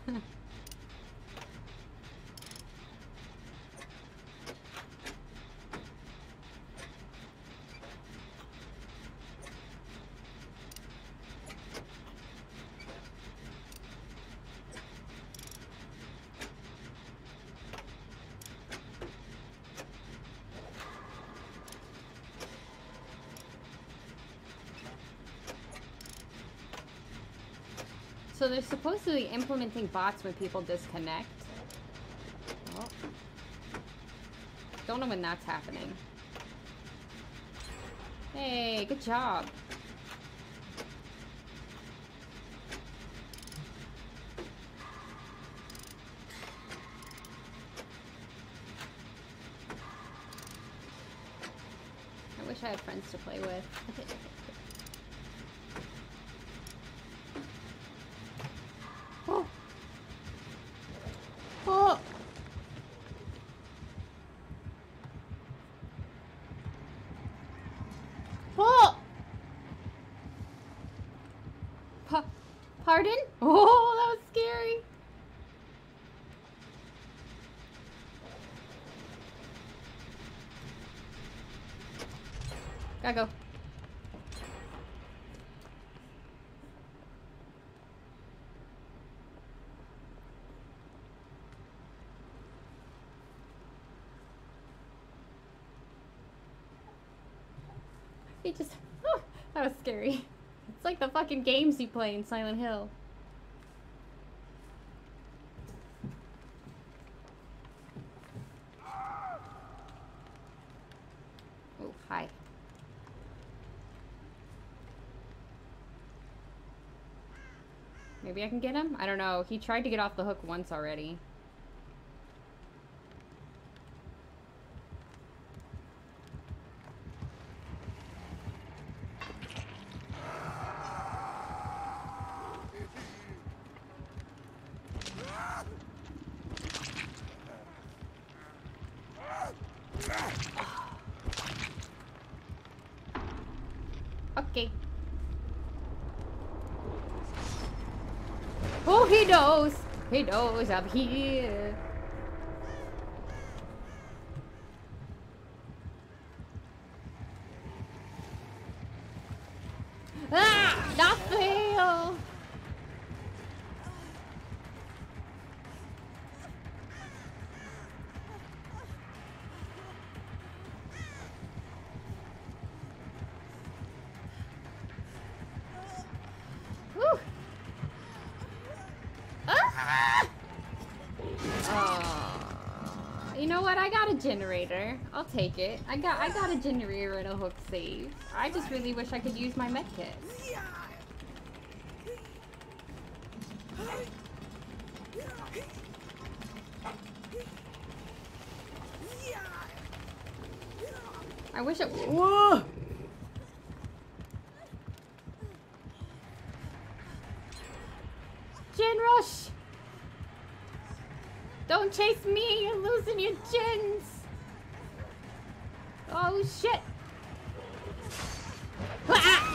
So they're supposed to be implementing bots when people disconnect. Oh. Don't know when that's happening. Hey, good job. I wish I had friends to play with. Oh. Oh. Oh. Pa pardon? Oh, that was scary. Gotta go. He just... Oh, that was scary. It's like the fucking games you play in Silent Hill. Oh, hi. Maybe I can get him? I don't know. He tried to get off the hook once already. Okay. Oh, he knows. He knows I'm here. Ah! Not fail! Whew. Ah! Oh, you know what? I got a generator. I'll take it. I got I got a generator and a hook save. I just really wish I could use my medkit. I wish it. Whoa! Gen rush! Don't chase me! You're losing your gens! Oh shit! Ah!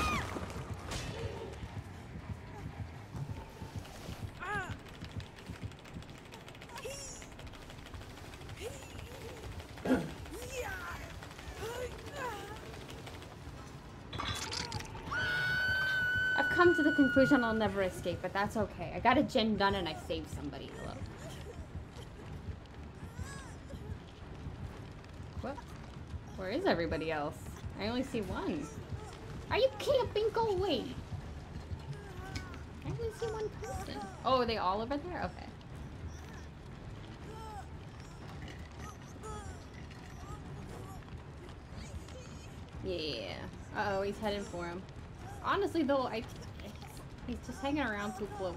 I've come to the conclusion I'll never escape, but that's okay. I got a gen done and I saved somebody. Hello. What? Where is everybody else? I only see one. Are you camping? Go away. I only see one person. Oh, are they all over there? Okay. Yeah. Uh-oh, he's heading for him. Honestly, though, I... He's just hanging around too close.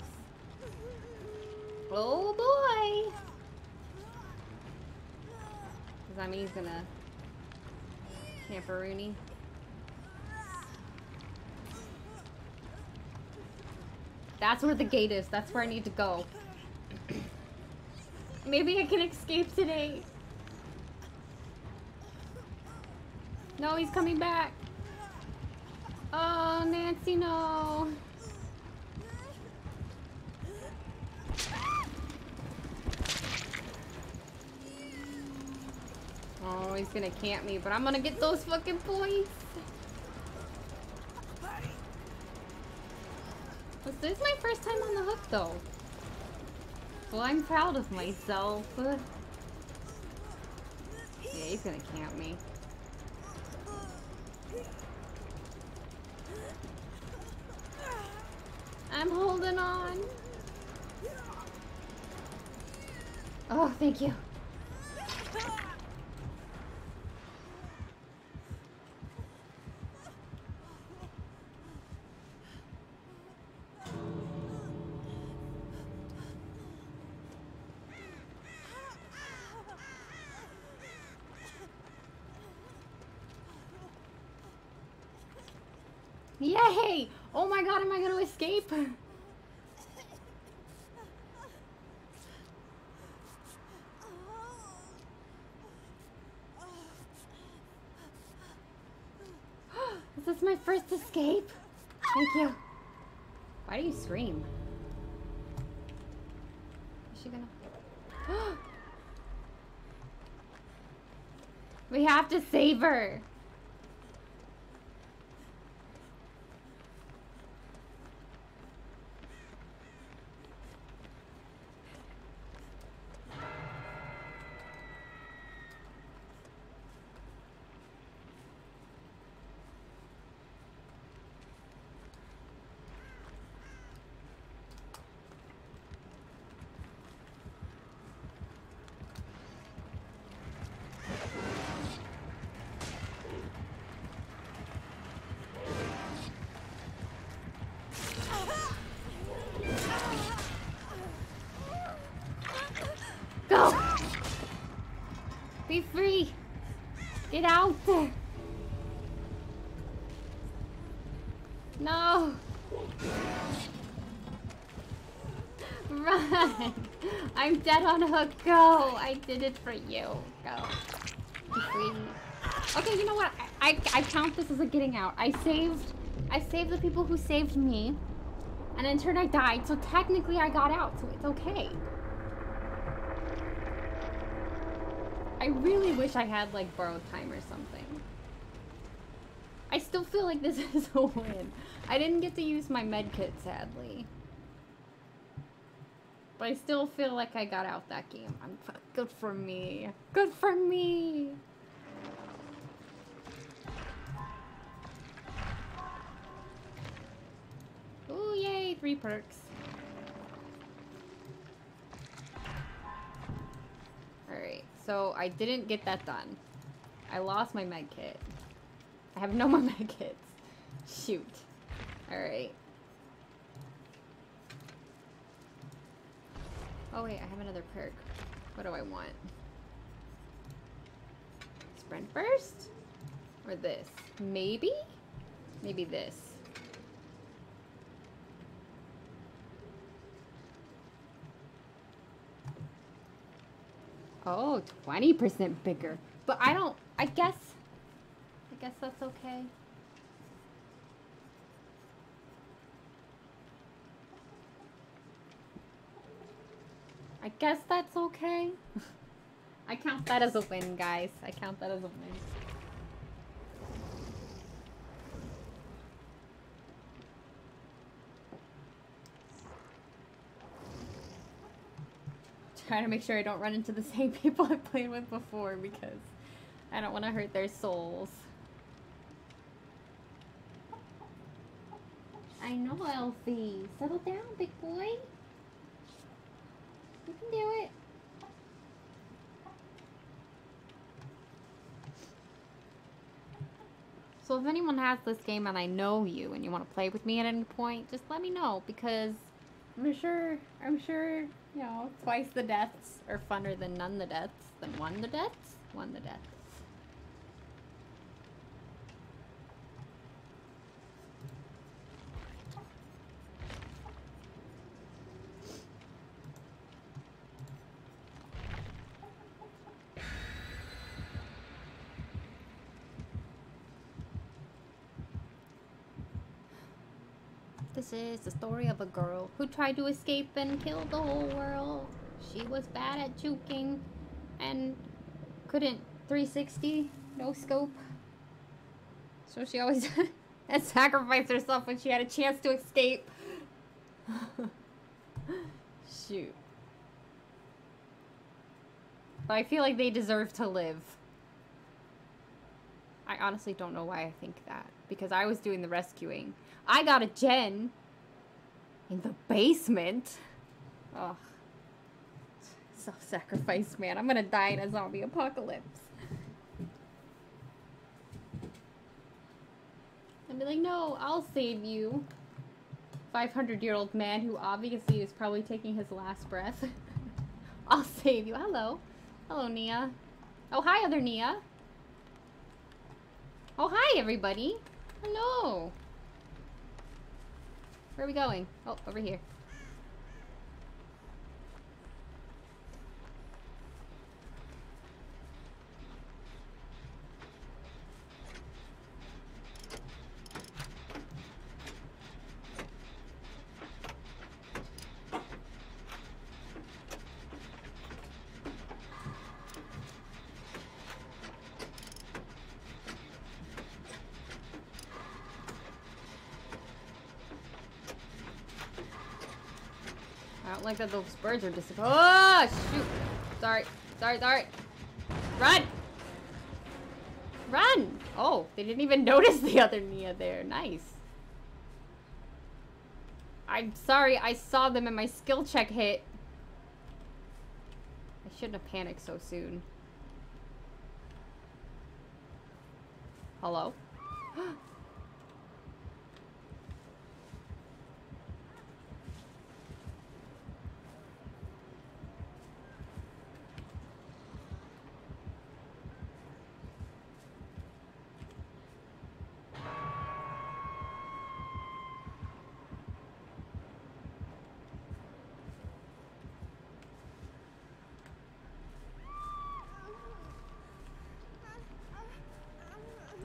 Oh, boy! Does that mean he's gonna... Camperoonie? That's where the gate is. That's where I need to go. Maybe I can escape today. No, he's coming back. Oh, Nancy, no. Oh, he's gonna camp me, but I'm gonna get those fucking points. This is my first time on the hook, though. Well, I'm proud of myself. Yeah, he's gonna camp me. I'm holding on. Oh, thank you. Yay! Oh my god, am I gonna escape? This is my first escape. Thank you. Why do you scream? Is she gonna... We have to save her. me free! Get out! No! Run! I'm dead on hook. Go! I did it for you. Go. Be free. Okay, you know what? I, I, I count this as a getting out. I saved... I saved the people who saved me. And in turn I died, so technically I got out, so it's okay. I really wish I had, like, borrowed time or something. I still feel like this is a win. I didn't get to use my medkit, sadly. But I still feel like I got out that game. I'm good for me. Good for me! Ooh, yay! Three perks. Alright, so I didn't get that done. I lost my medkit. I have no more medkits. Shoot. Alright. Oh wait, I have another perk. What do I want? Sprint burst? Or this? Maybe? Maybe this. Oh, twenty percent bigger. But I don't, I guess, I guess that's okay. I guess that's okay. I count that as a win, guys. I count that as a win. Trying to make sure I don't run into the same people I played with before because I don't want to hurt their souls. I know, Elfie. Settle down, big boy. You can do it. So if anyone has this game and I know you and you want to play with me at any point, just let me know because I'm sure, I'm sure, you know, twice the deaths are funner than none the deaths, than one the deaths, one the deaths. This is the story of a girl who tried to escape and kill the whole world. She was bad at juking and couldn't three sixty, no scope. So she always had sacrificed herself when she had a chance to escape. Shoot. But I feel like they deserve to live. I honestly don't know why I think that. Because I was doing the rescuing. I got a gen in the basement. Ugh. Self-sacrifice, man. I'm gonna die in a zombie apocalypse. I'd be like, no, I'll save you. five hundred year old man who obviously is probably taking his last breath. I'll save you. Hello. Hello, Nia. Oh, hi, other Nia. Oh, hi, everybody. Hello. Where are we going? Oh, over here. I don't like that those birds are disappearing. Oh, shoot. Sorry. Sorry, sorry. Run! Run! Oh, they didn't even notice the other Nia there. Nice. I'm sorry, I saw them and my skill check hit. I shouldn't have panicked so soon. Hello?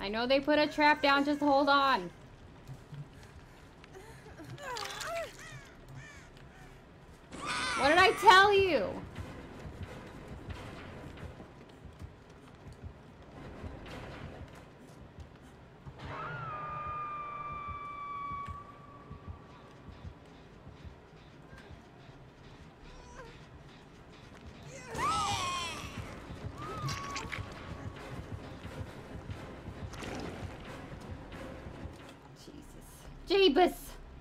I know they put a trap down, just hold on. What did I tell you? Jeebus!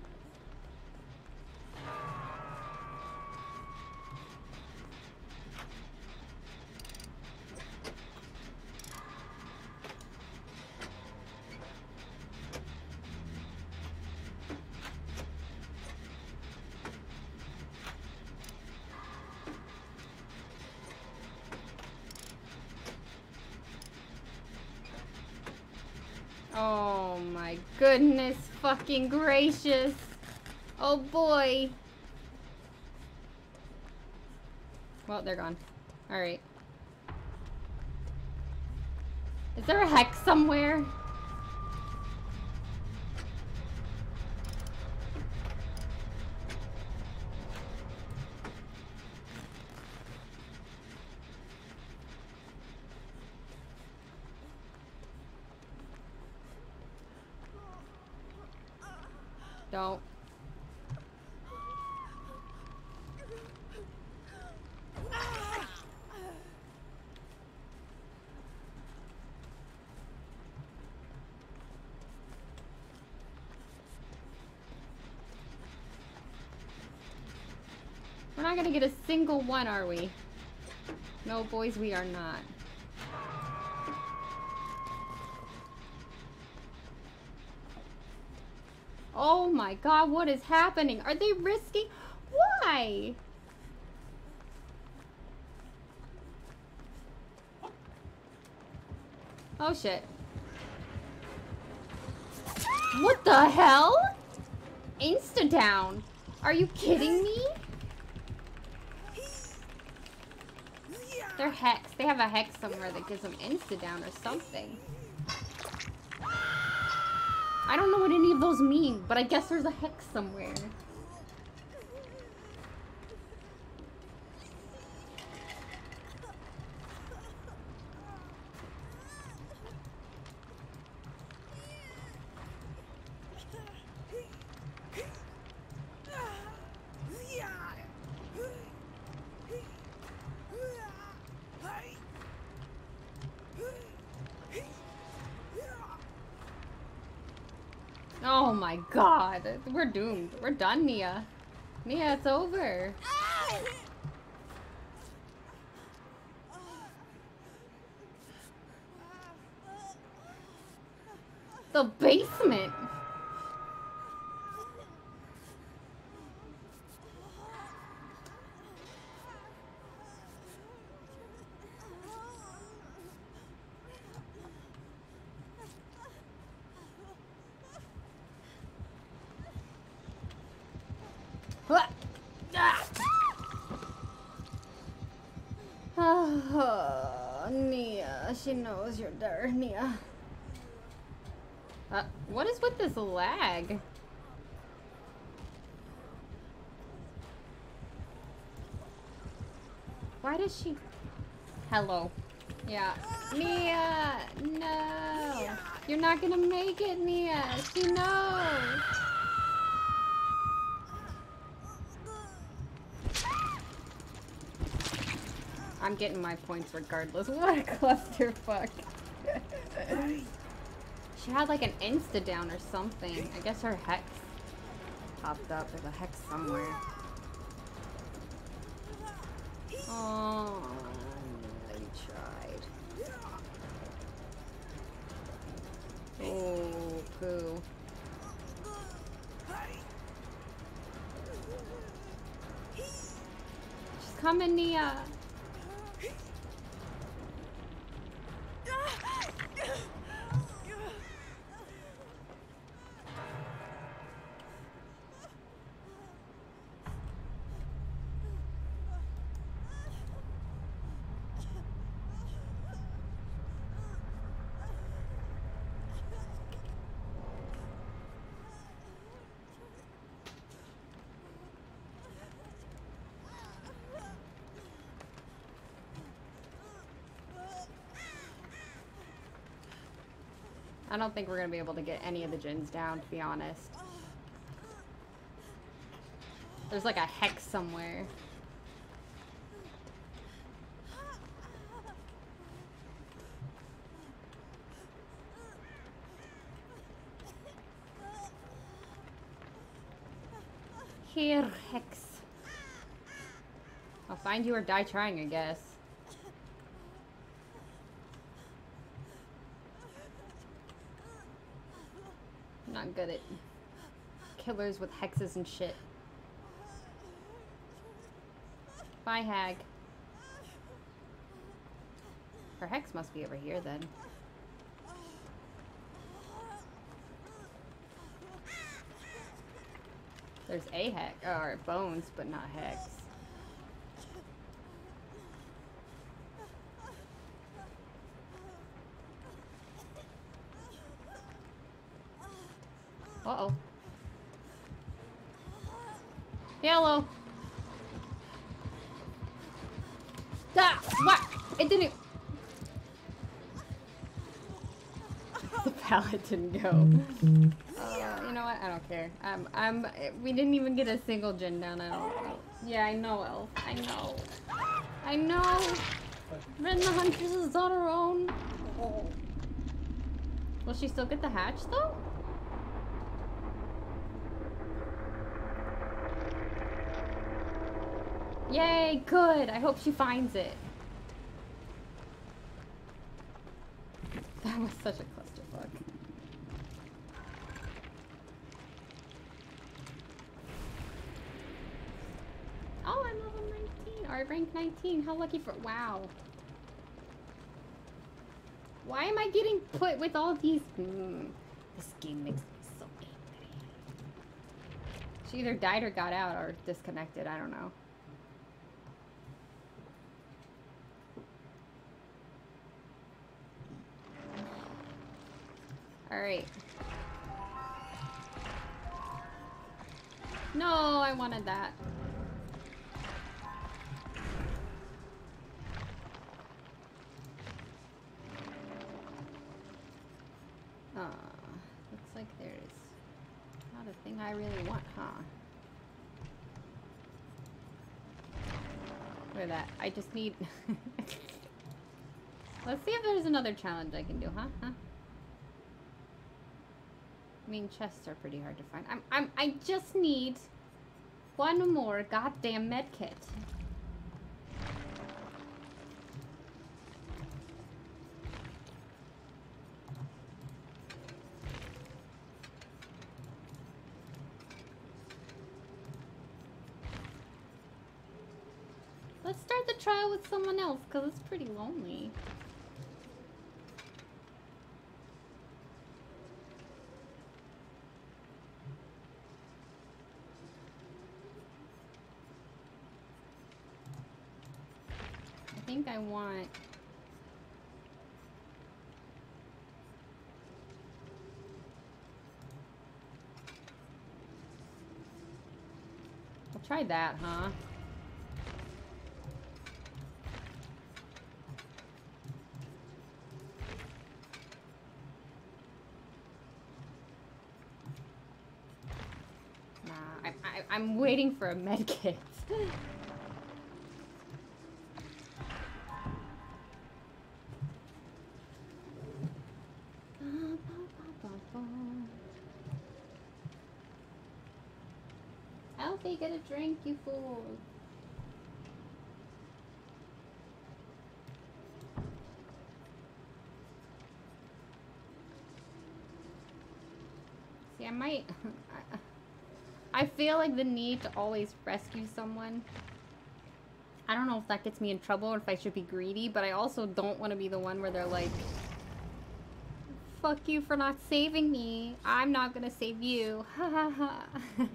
Oh my goodness fucking gracious. Oh boy. Well, they're gone. Alright. Is there a hex somewhere? Don't. We're not gonna get a single one, are we? No, boys, we are not. Oh my god, what is happening? Are they risking? Why? Oh shit. What the hell? Insta down. Are you kidding me? They're hex. They have a hex somewhere that gives them insta down or something. I don't know what any of those mean, but I guess there's a hex somewhere. Oh my god, we're doomed. We're done, Nia. Nia, it's over. The basement. Oh, Nia, she knows you're there, Nia. Uh, what is with this lag? Why does she... Hello. Yeah. Nia! No! You're not gonna make it, Nia! She knows! I'm getting my points regardless. What a clusterfuck. She had like an insta down or something. I guess her hex popped up. There's a hex somewhere. Oh, I tried. Oh, poo. She's coming, Nia. I don't think we're gonna be able to get any of the Djinns down, to be honest. There's like a hex somewhere. Here, hex. I'll find you or die trying, I guess. I'm not good at killers with hexes and shit. Bye, hag. Her hex must be over here then. There's a hex, or bones, but not hex. Uh-oh. Yellow. Ah, what? It didn't. The pallet didn't go. Uh, you know what? I don't care. Um, I'm. We didn't even get a single Djinn down. I don't know. Yeah, I know, Elf. I know. I know. Ren the Huntress is on her own. Oh. Will she still get the hatch though? Yay, good. I hope she finds it. That was such a clusterfuck. Oh, I'm level nineteen. Or rank nineteen. How lucky for- wow. Why am I getting put with all these- mm, this game makes me so angry. She either died or got out or disconnected. I don't know. Alright. No, I wanted that. Uh, looks like there's not a thing I really want, huh? Look at that. I just need... Let's see if there's another challenge I can do, huh? Huh? I mean, chests are pretty hard to find. I'm, I'm, I just need one more goddamn medkit. Let's start the trial with someone else, because it's pretty lonely. I think I want... I'll try that, huh? Nah, I, I, I'm waiting for a medkit. Alfie, get a drink, you fool. See, I might... I feel like the need to always rescue someone. I don't know if that gets me in trouble or if I should be greedy, but I also don't want to be the one where they're like, fuck you for not saving me. I'm not gonna save you. Ha ha ha.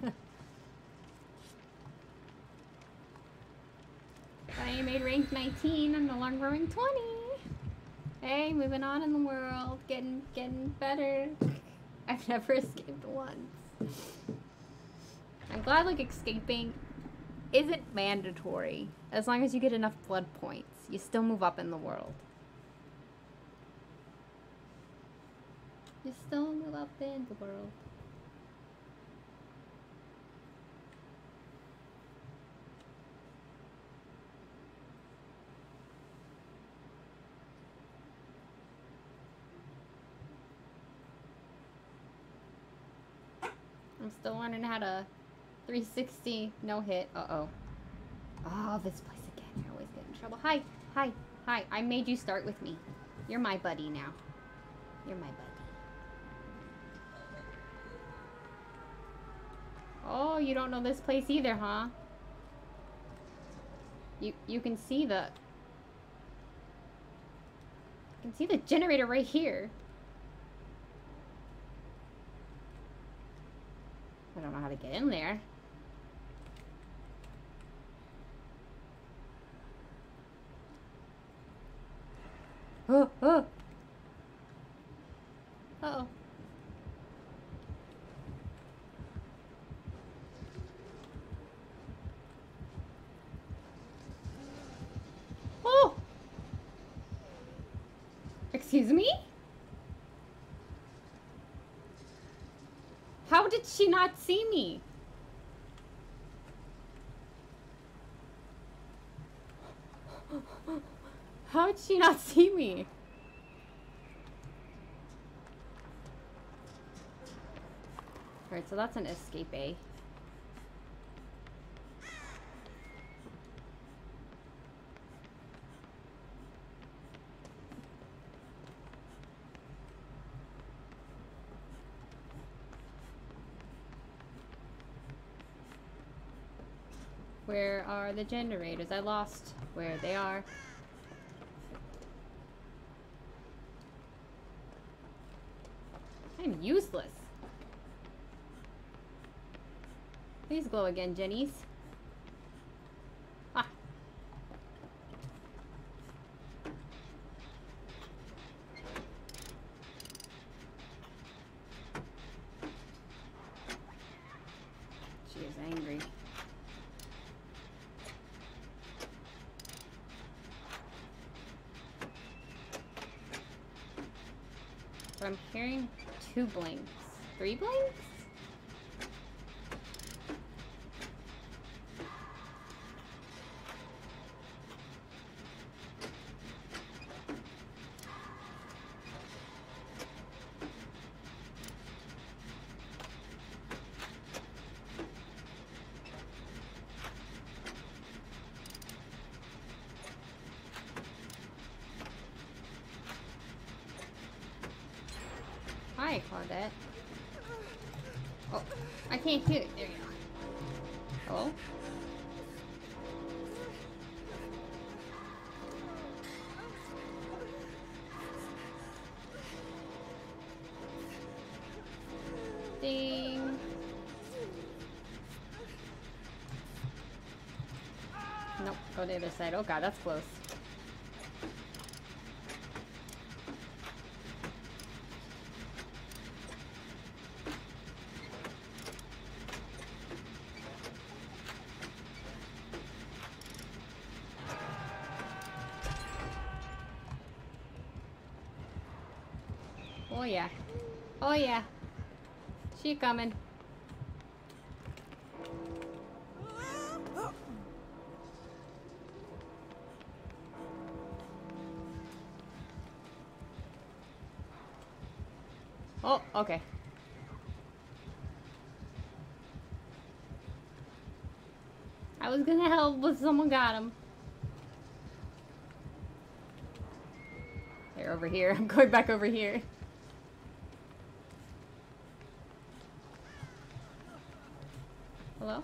I made rank nineteen. I'm no longer rank twenty. Hey, moving on in the world. Getting, getting better. I've never escaped once. I'm glad, like, escaping isn't mandatory. As long as you get enough blood points, you still move up in the world. You still move up in the world. I'm still learning how to three sixty no hit. Uh-oh. Oh, this place again. I always get in trouble. Hi, hi, hi. I made you start with me. You're my buddy now. You're my buddy. Oh, you don't know this place either, huh? You you can see the you can see the generator right here. I don't know how to get in there. Oh, oh. Uh-oh. Oh! Excuse me? How did she not see me? How did she not see me? Alright, so that's an escape A. Where are the generators? I lost where they are. I'm useless. Please glow again, Jennies. Ah. She is angry. So I'm hearing two blinks. Three blinks? Hi, Claudette. Oh, I can't do it. There you go. Hello? Ding. Nope, go to the other side. Oh god, that's close. Oh yeah. Oh yeah. She coming. Oh, okay. I was gonna help, but someone got him. They're over here. I'm going back over here. Hello?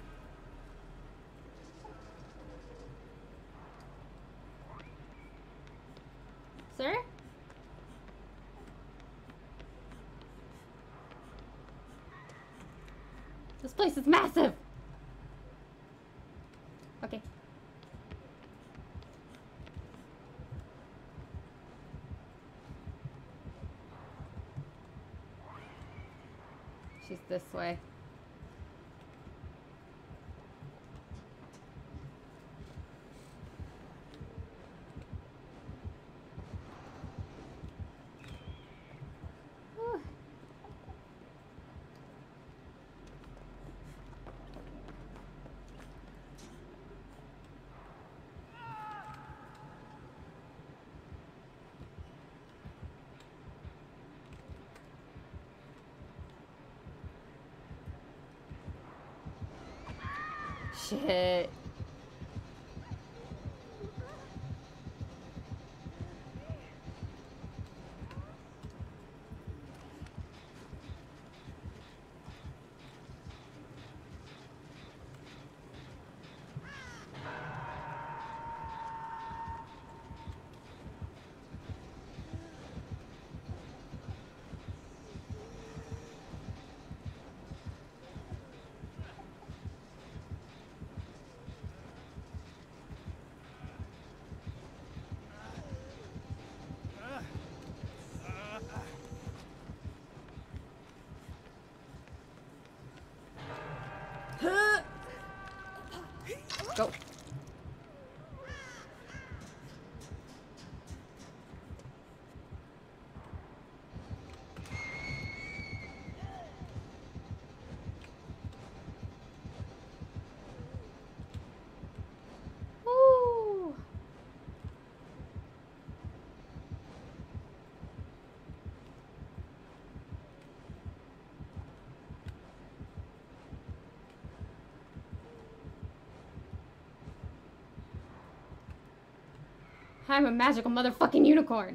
Sir? This place is massive! Okay. She's this way. Whew. shit. Go. Woo. I'm a magical motherfucking unicorn.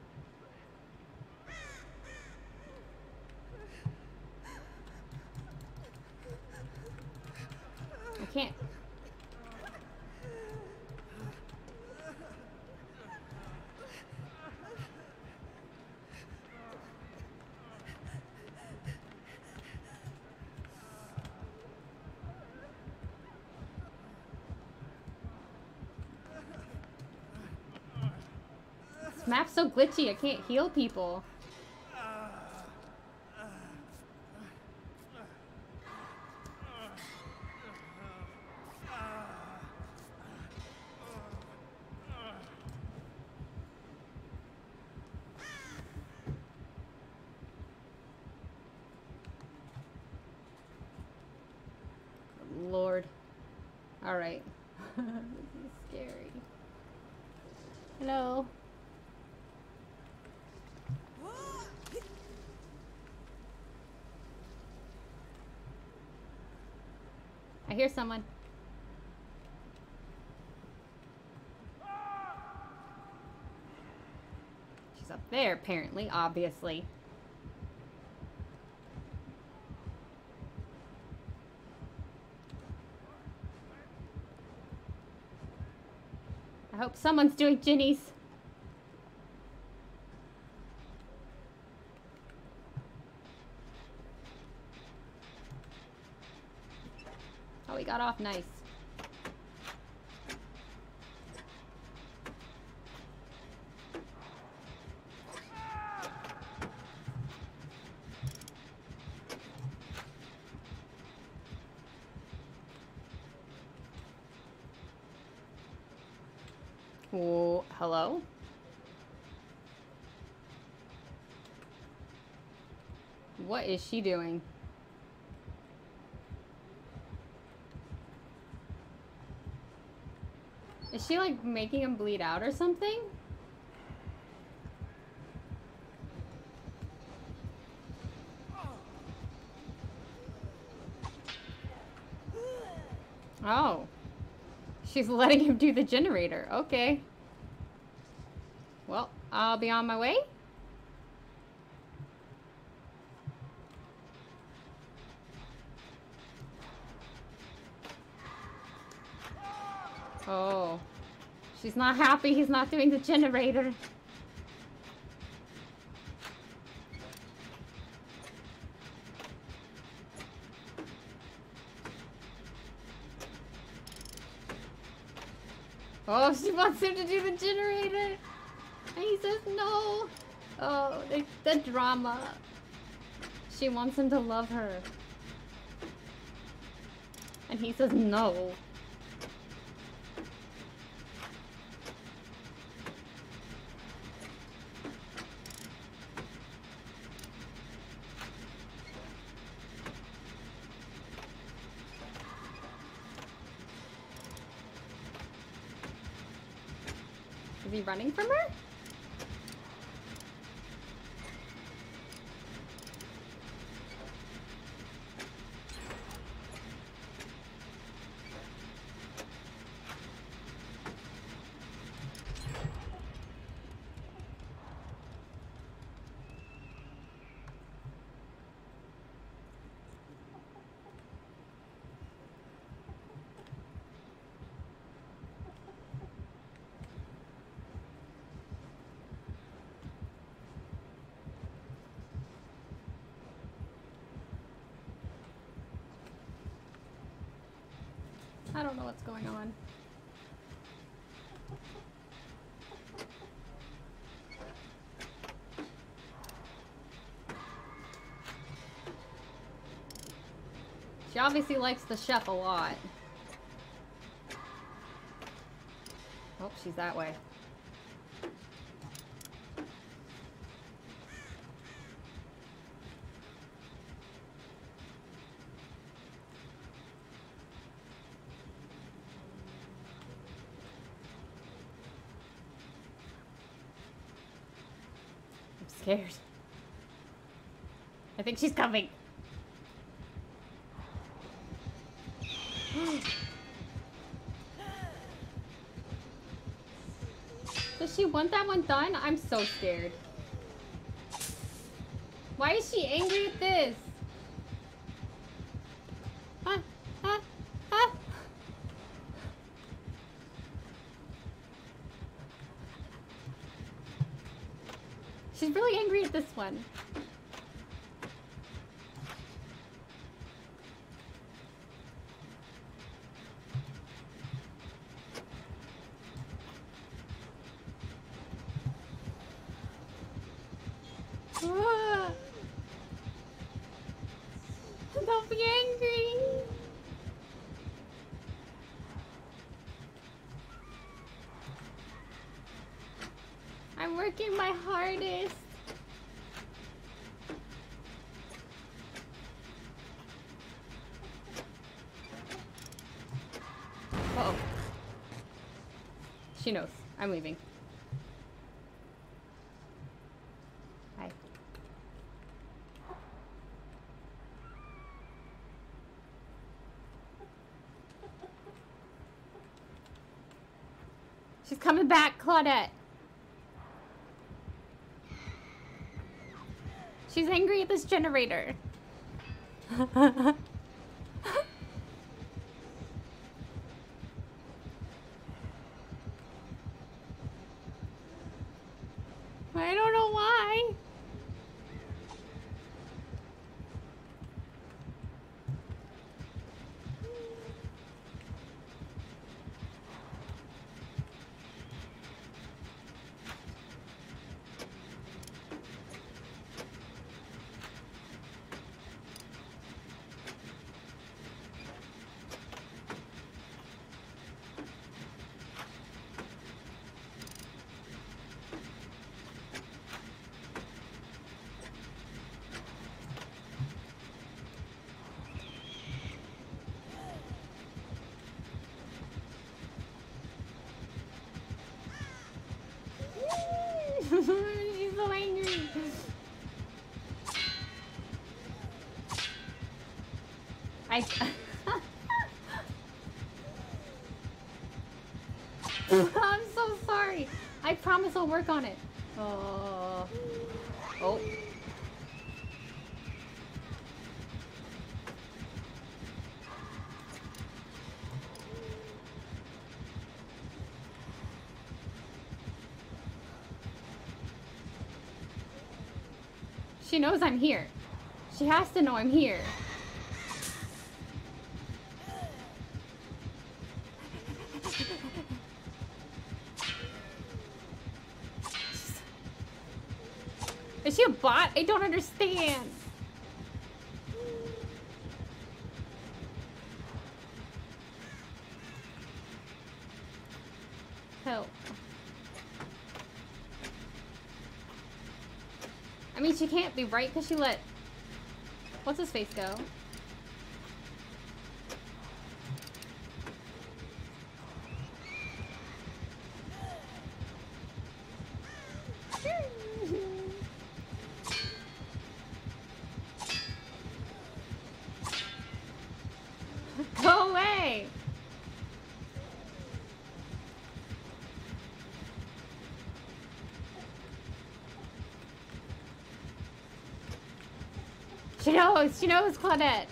I can't. This map's so glitchy, I can't heal people. Lord. Alright. This is scary. Hello. I hear someone. She's up there, apparently, obviously. I hope someone's doing Ginny's. Oh, we got off nice. Oh, hello? What is she doing? Is she like making him bleed out or something? Oh. She's letting him do the generator. Okay. Well, I'll be on my way. Oh. She's not happy he's not doing the generator. Oh, she wants him to do the generator. And he says no. Oh, the, the drama. She wants him to love her. And he says no. Is he running from her? I don't know what's going on. She obviously likes the chef a lot. Oh, she's that way. I'm scared. I think she's coming. Does she want that one done? I'm so scared. Why is she angry at this? Ah, ah, ah. She's really angry at this one. Ah. Don't be angry. I'm working my hardest. Uh-oh. She knows. I'm leaving. Bye. She's coming back, Claudette. She's angry at this generator. I don't know why. She's so angry. I. I'm so sorry. I promise I'll work on it. Oh. Oh. She knows I'm here. She has to know I'm here. Is she a bot? I don't understand. Help. I mean, she can't be, right? Because she let... What's his face go? Go away! She knows! She knows, Claudette!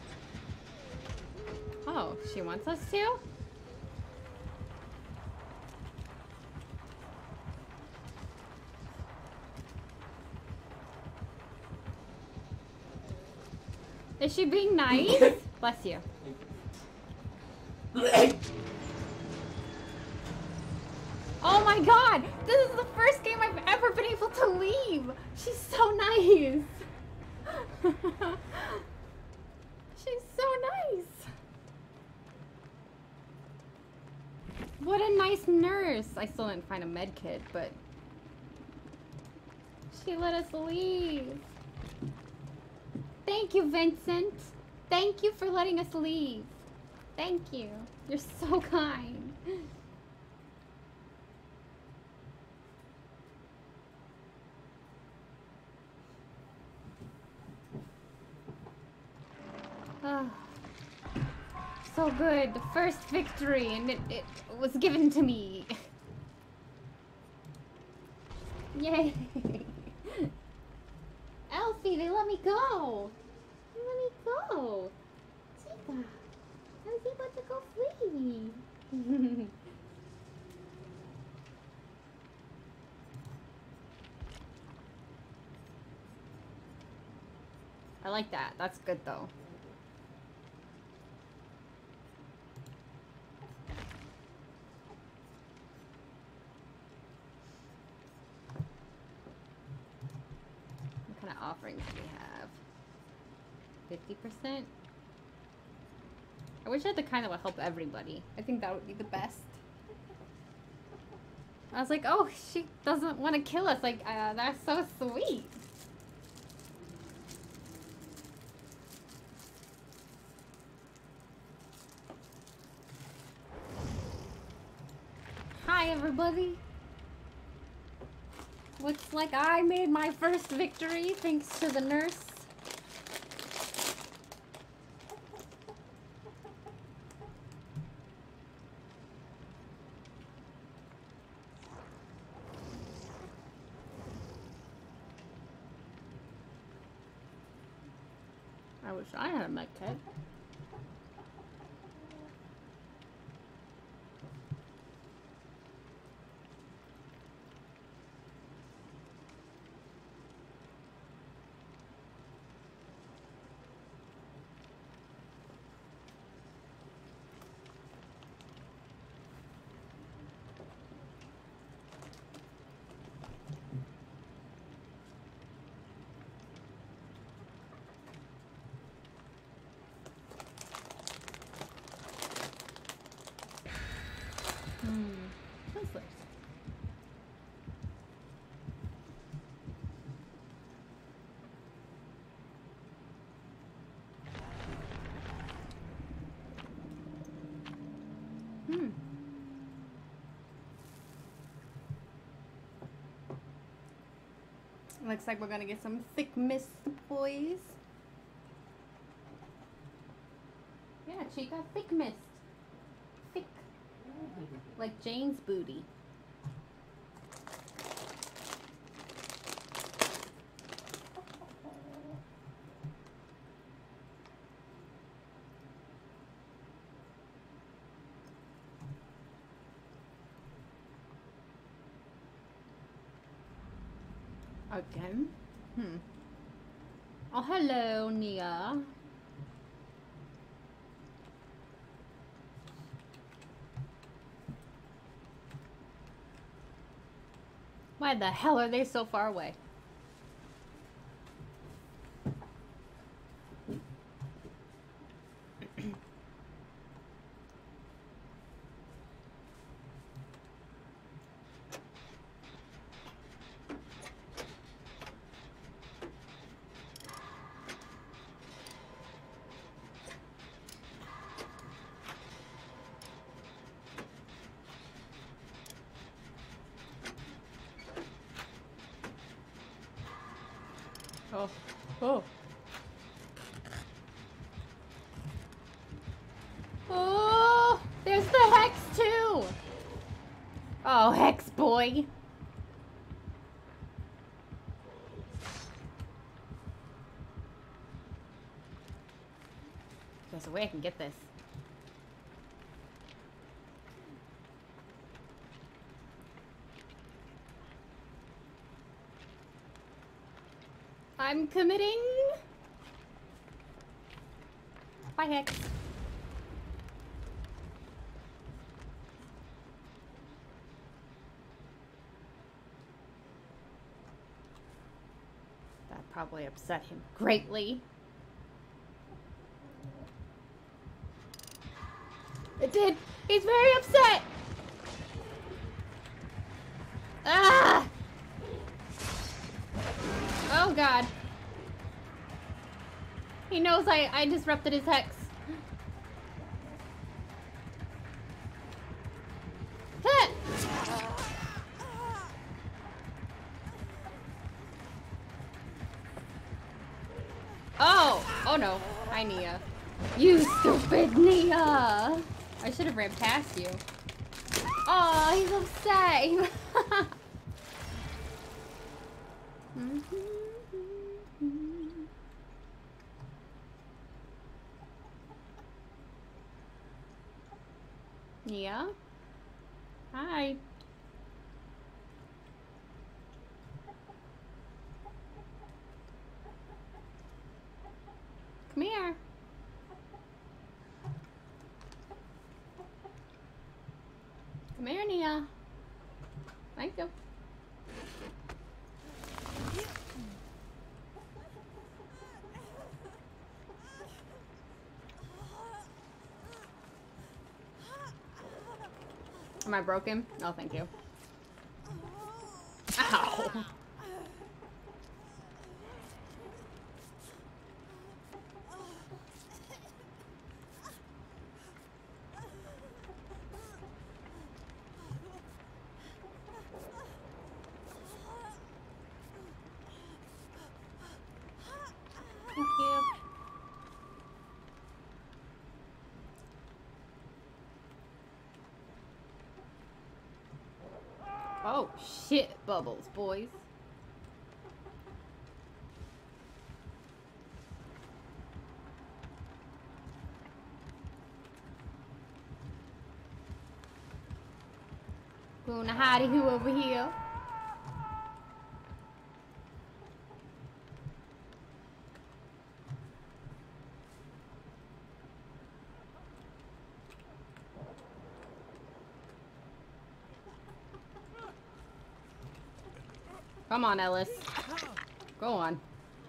Oh, she wants us to? Is she being nice? Bless you. Oh my god! This is the first game I've ever been able to leave! She's so nice! She's so nice! What a nice nurse! I still didn't find a med kit, but... she let us leave! Thank you, Vincent! Thank you for letting us leave! Thank you! You're so kind! Oh, so good. The first victory, and it, it was given to me. Yay. Elfie, they let me go. They let me go. Chica, I was able to go free. I like that. That's good, though. What kind of offerings do we have? fifty percent? I wish I had the kind that would help everybody. I think that would be the best. I was like, oh, she doesn't want to kill us. Like, uh, that's so sweet. Hi, everybody. Looks like I made my first victory thanks to the nurse. I wish I had a med kit. Looks like we're gonna get some thick mist, boys. Yeah, Chica, thick mist. Thick. Like Jane's booty. Again? Hmm. Oh, hello, Nia. Why the hell are they so far away? Oh, oh. Oh, there's the Hex too. Oh, Hex boy. There's a way I can get this. I'm committing. Bye, Hex. probably upset him greatly. It did! He's very upset! Ah! Oh god. He knows I, I disrupted his hex. Hit! Oh! Oh no. Hi, Nia. You stupid Nia! I should have ran past you. Oh, he's upset. Nia? Hi. Come here. Come here, Nia. Thank you. Am I broken? Oh, thank you. Ow! Thank you. Oh, shit, Bubbles, boys. Gonna hidey who over here. Come on, Ellis. Go on.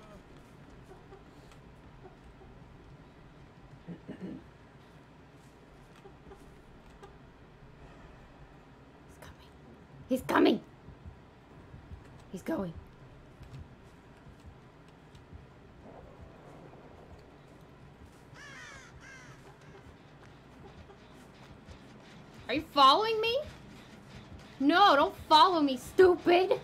He's coming. He's coming. He's going. Are you following me? No, don't follow me, stupid.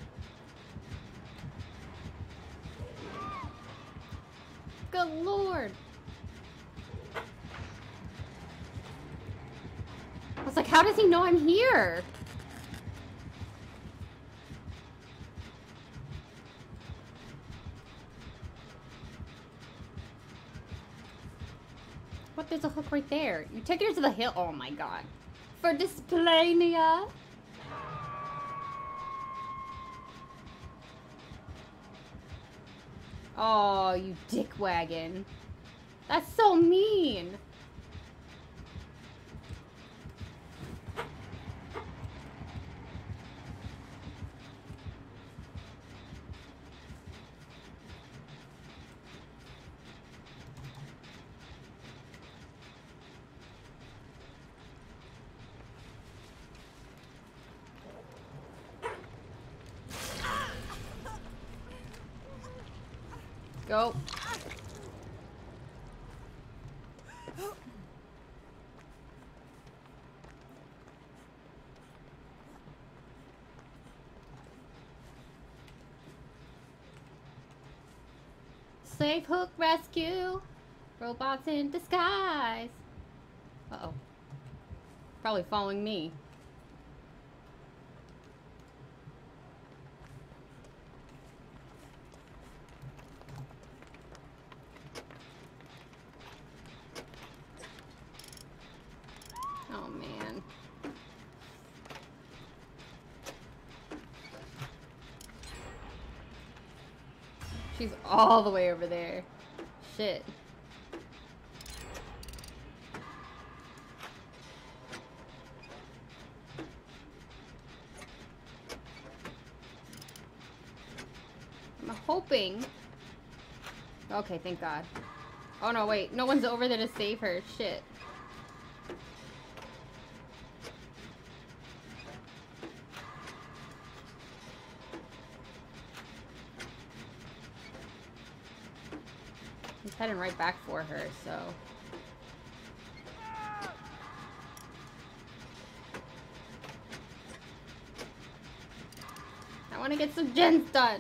Good lord. I was like, how does he know I'm here? What? There's a hook right there. You take her to the hill. Oh my god. For display, Nia. Oh, you dickwagon. That's so mean. Go. Safe hook rescue. Robots in disguise. Uh-oh. Probably following me. Oh, man. She's all the way over there. Shit. I'm hoping Okay, thank God. Oh no, wait. No one's over there to save her. Shit. He's heading right back for her, so... I want to get some gens done.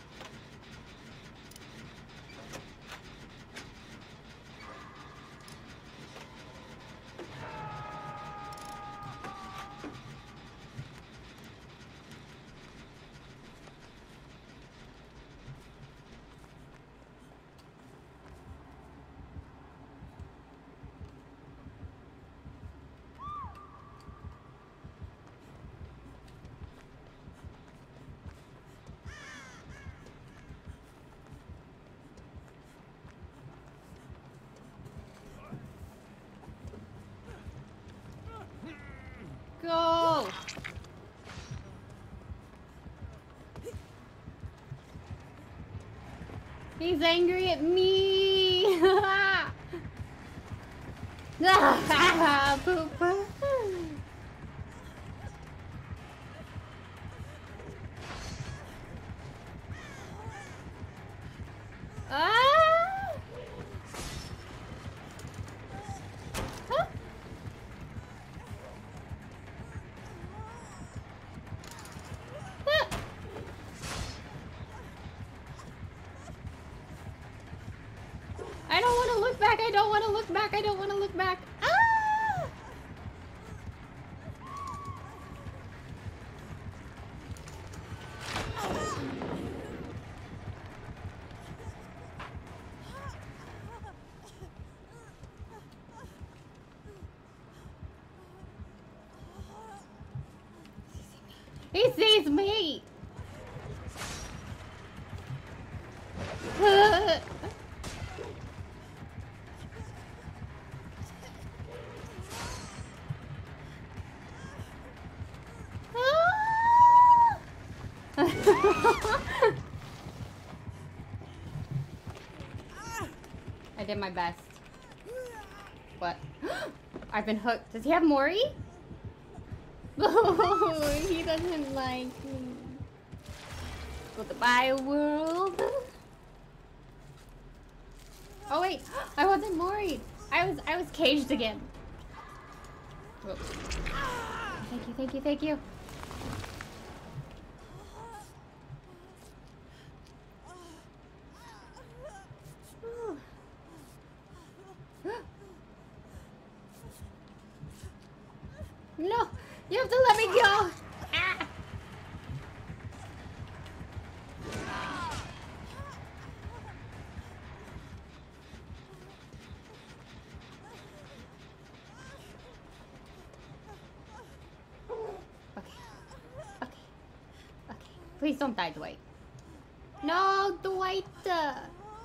Go! He's angry at me! Poop. Ah! Huh? I don't want to look back. I don't want to look back. I don't want to look back. Ah! He sees me. I did my best. What? I've been hooked. Does he have Mori? Oh, he doesn't like me. Goodbye, world. Oh wait, I wasn't Mori. I was I was caged again. Whoops. Thank you, thank you, thank you. No, you have to let me go. Ah. Okay, okay, okay. Please don't die, Dwight. No, Dwight. Uh...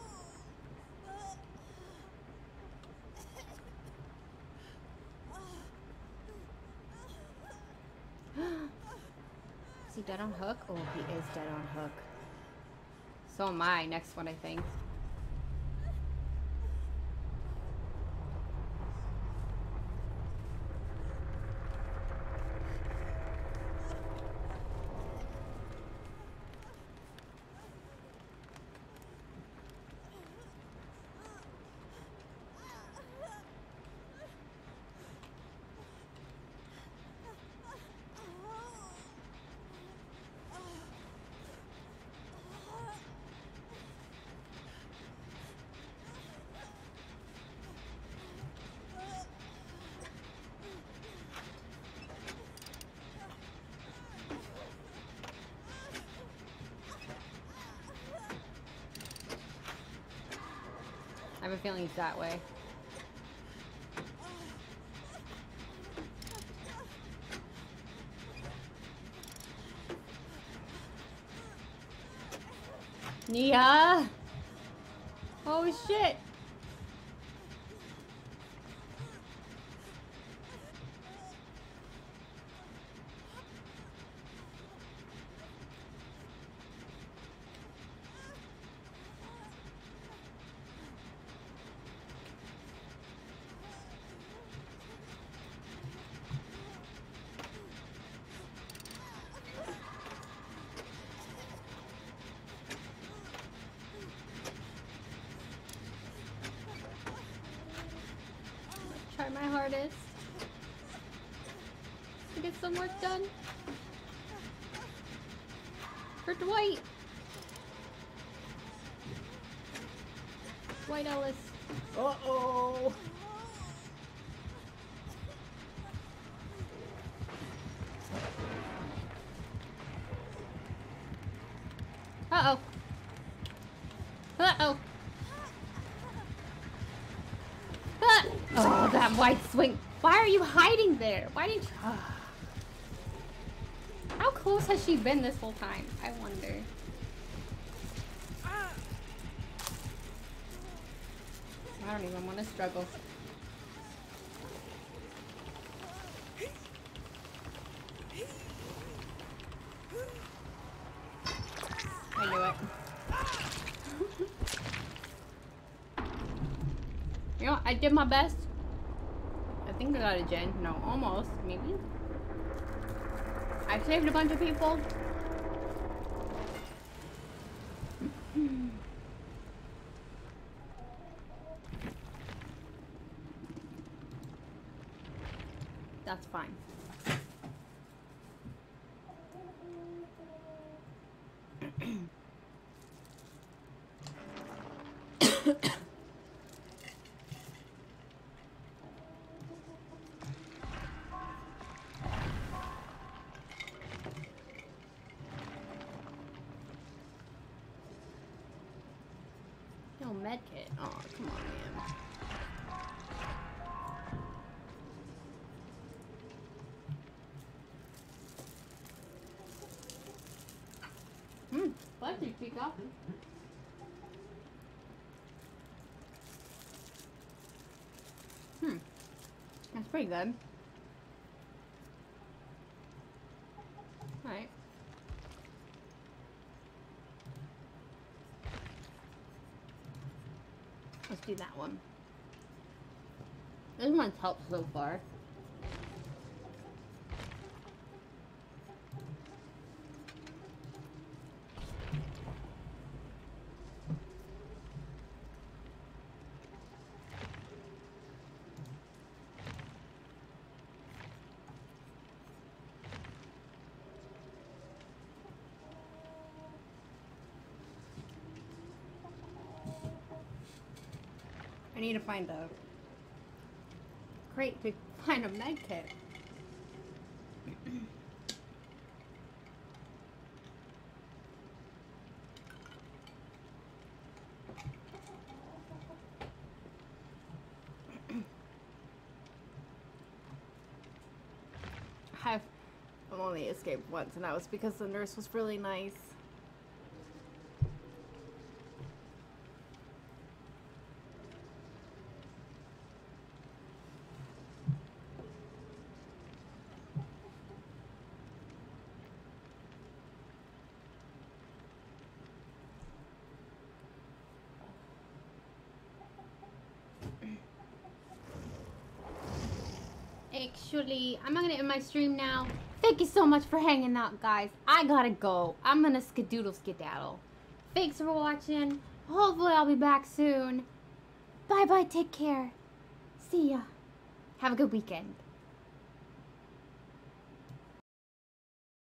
Is he dead on hook? Oh, he is dead on hook. So am I. Next one, I think. I have a feeling it's that way. Nia! Oh shit! try my hardest to get some work done. For Dwight. Dwight Ellis. Uh-oh. Uh-oh. Uh-oh. Ah! Oh, that white swing. Why are you hiding there? Why didn't you... Ah. How close has she been this whole time? I wonder. I don't even want to struggle. I knew it. You know, I did my best. I think I got a gen. No, almost. Maybe. I saved a bunch of people. That's fine. No medkit. Oh, come on, man. Hmm, bless you, Chica. Hmm, that's pretty good. Alright. Let's do that one. This one's helped so far. I need to find a crate to find a med kit. I've only escaped once, and that was because the nurse was really nice. Actually, I'm gonna end my stream now. Thank you so much for hanging out, guys. I gotta go. I'm gonna skedoodle skedaddle. Thanks for watching. Hopefully I'll be back soon. Bye bye, take care. See ya. Have a good weekend.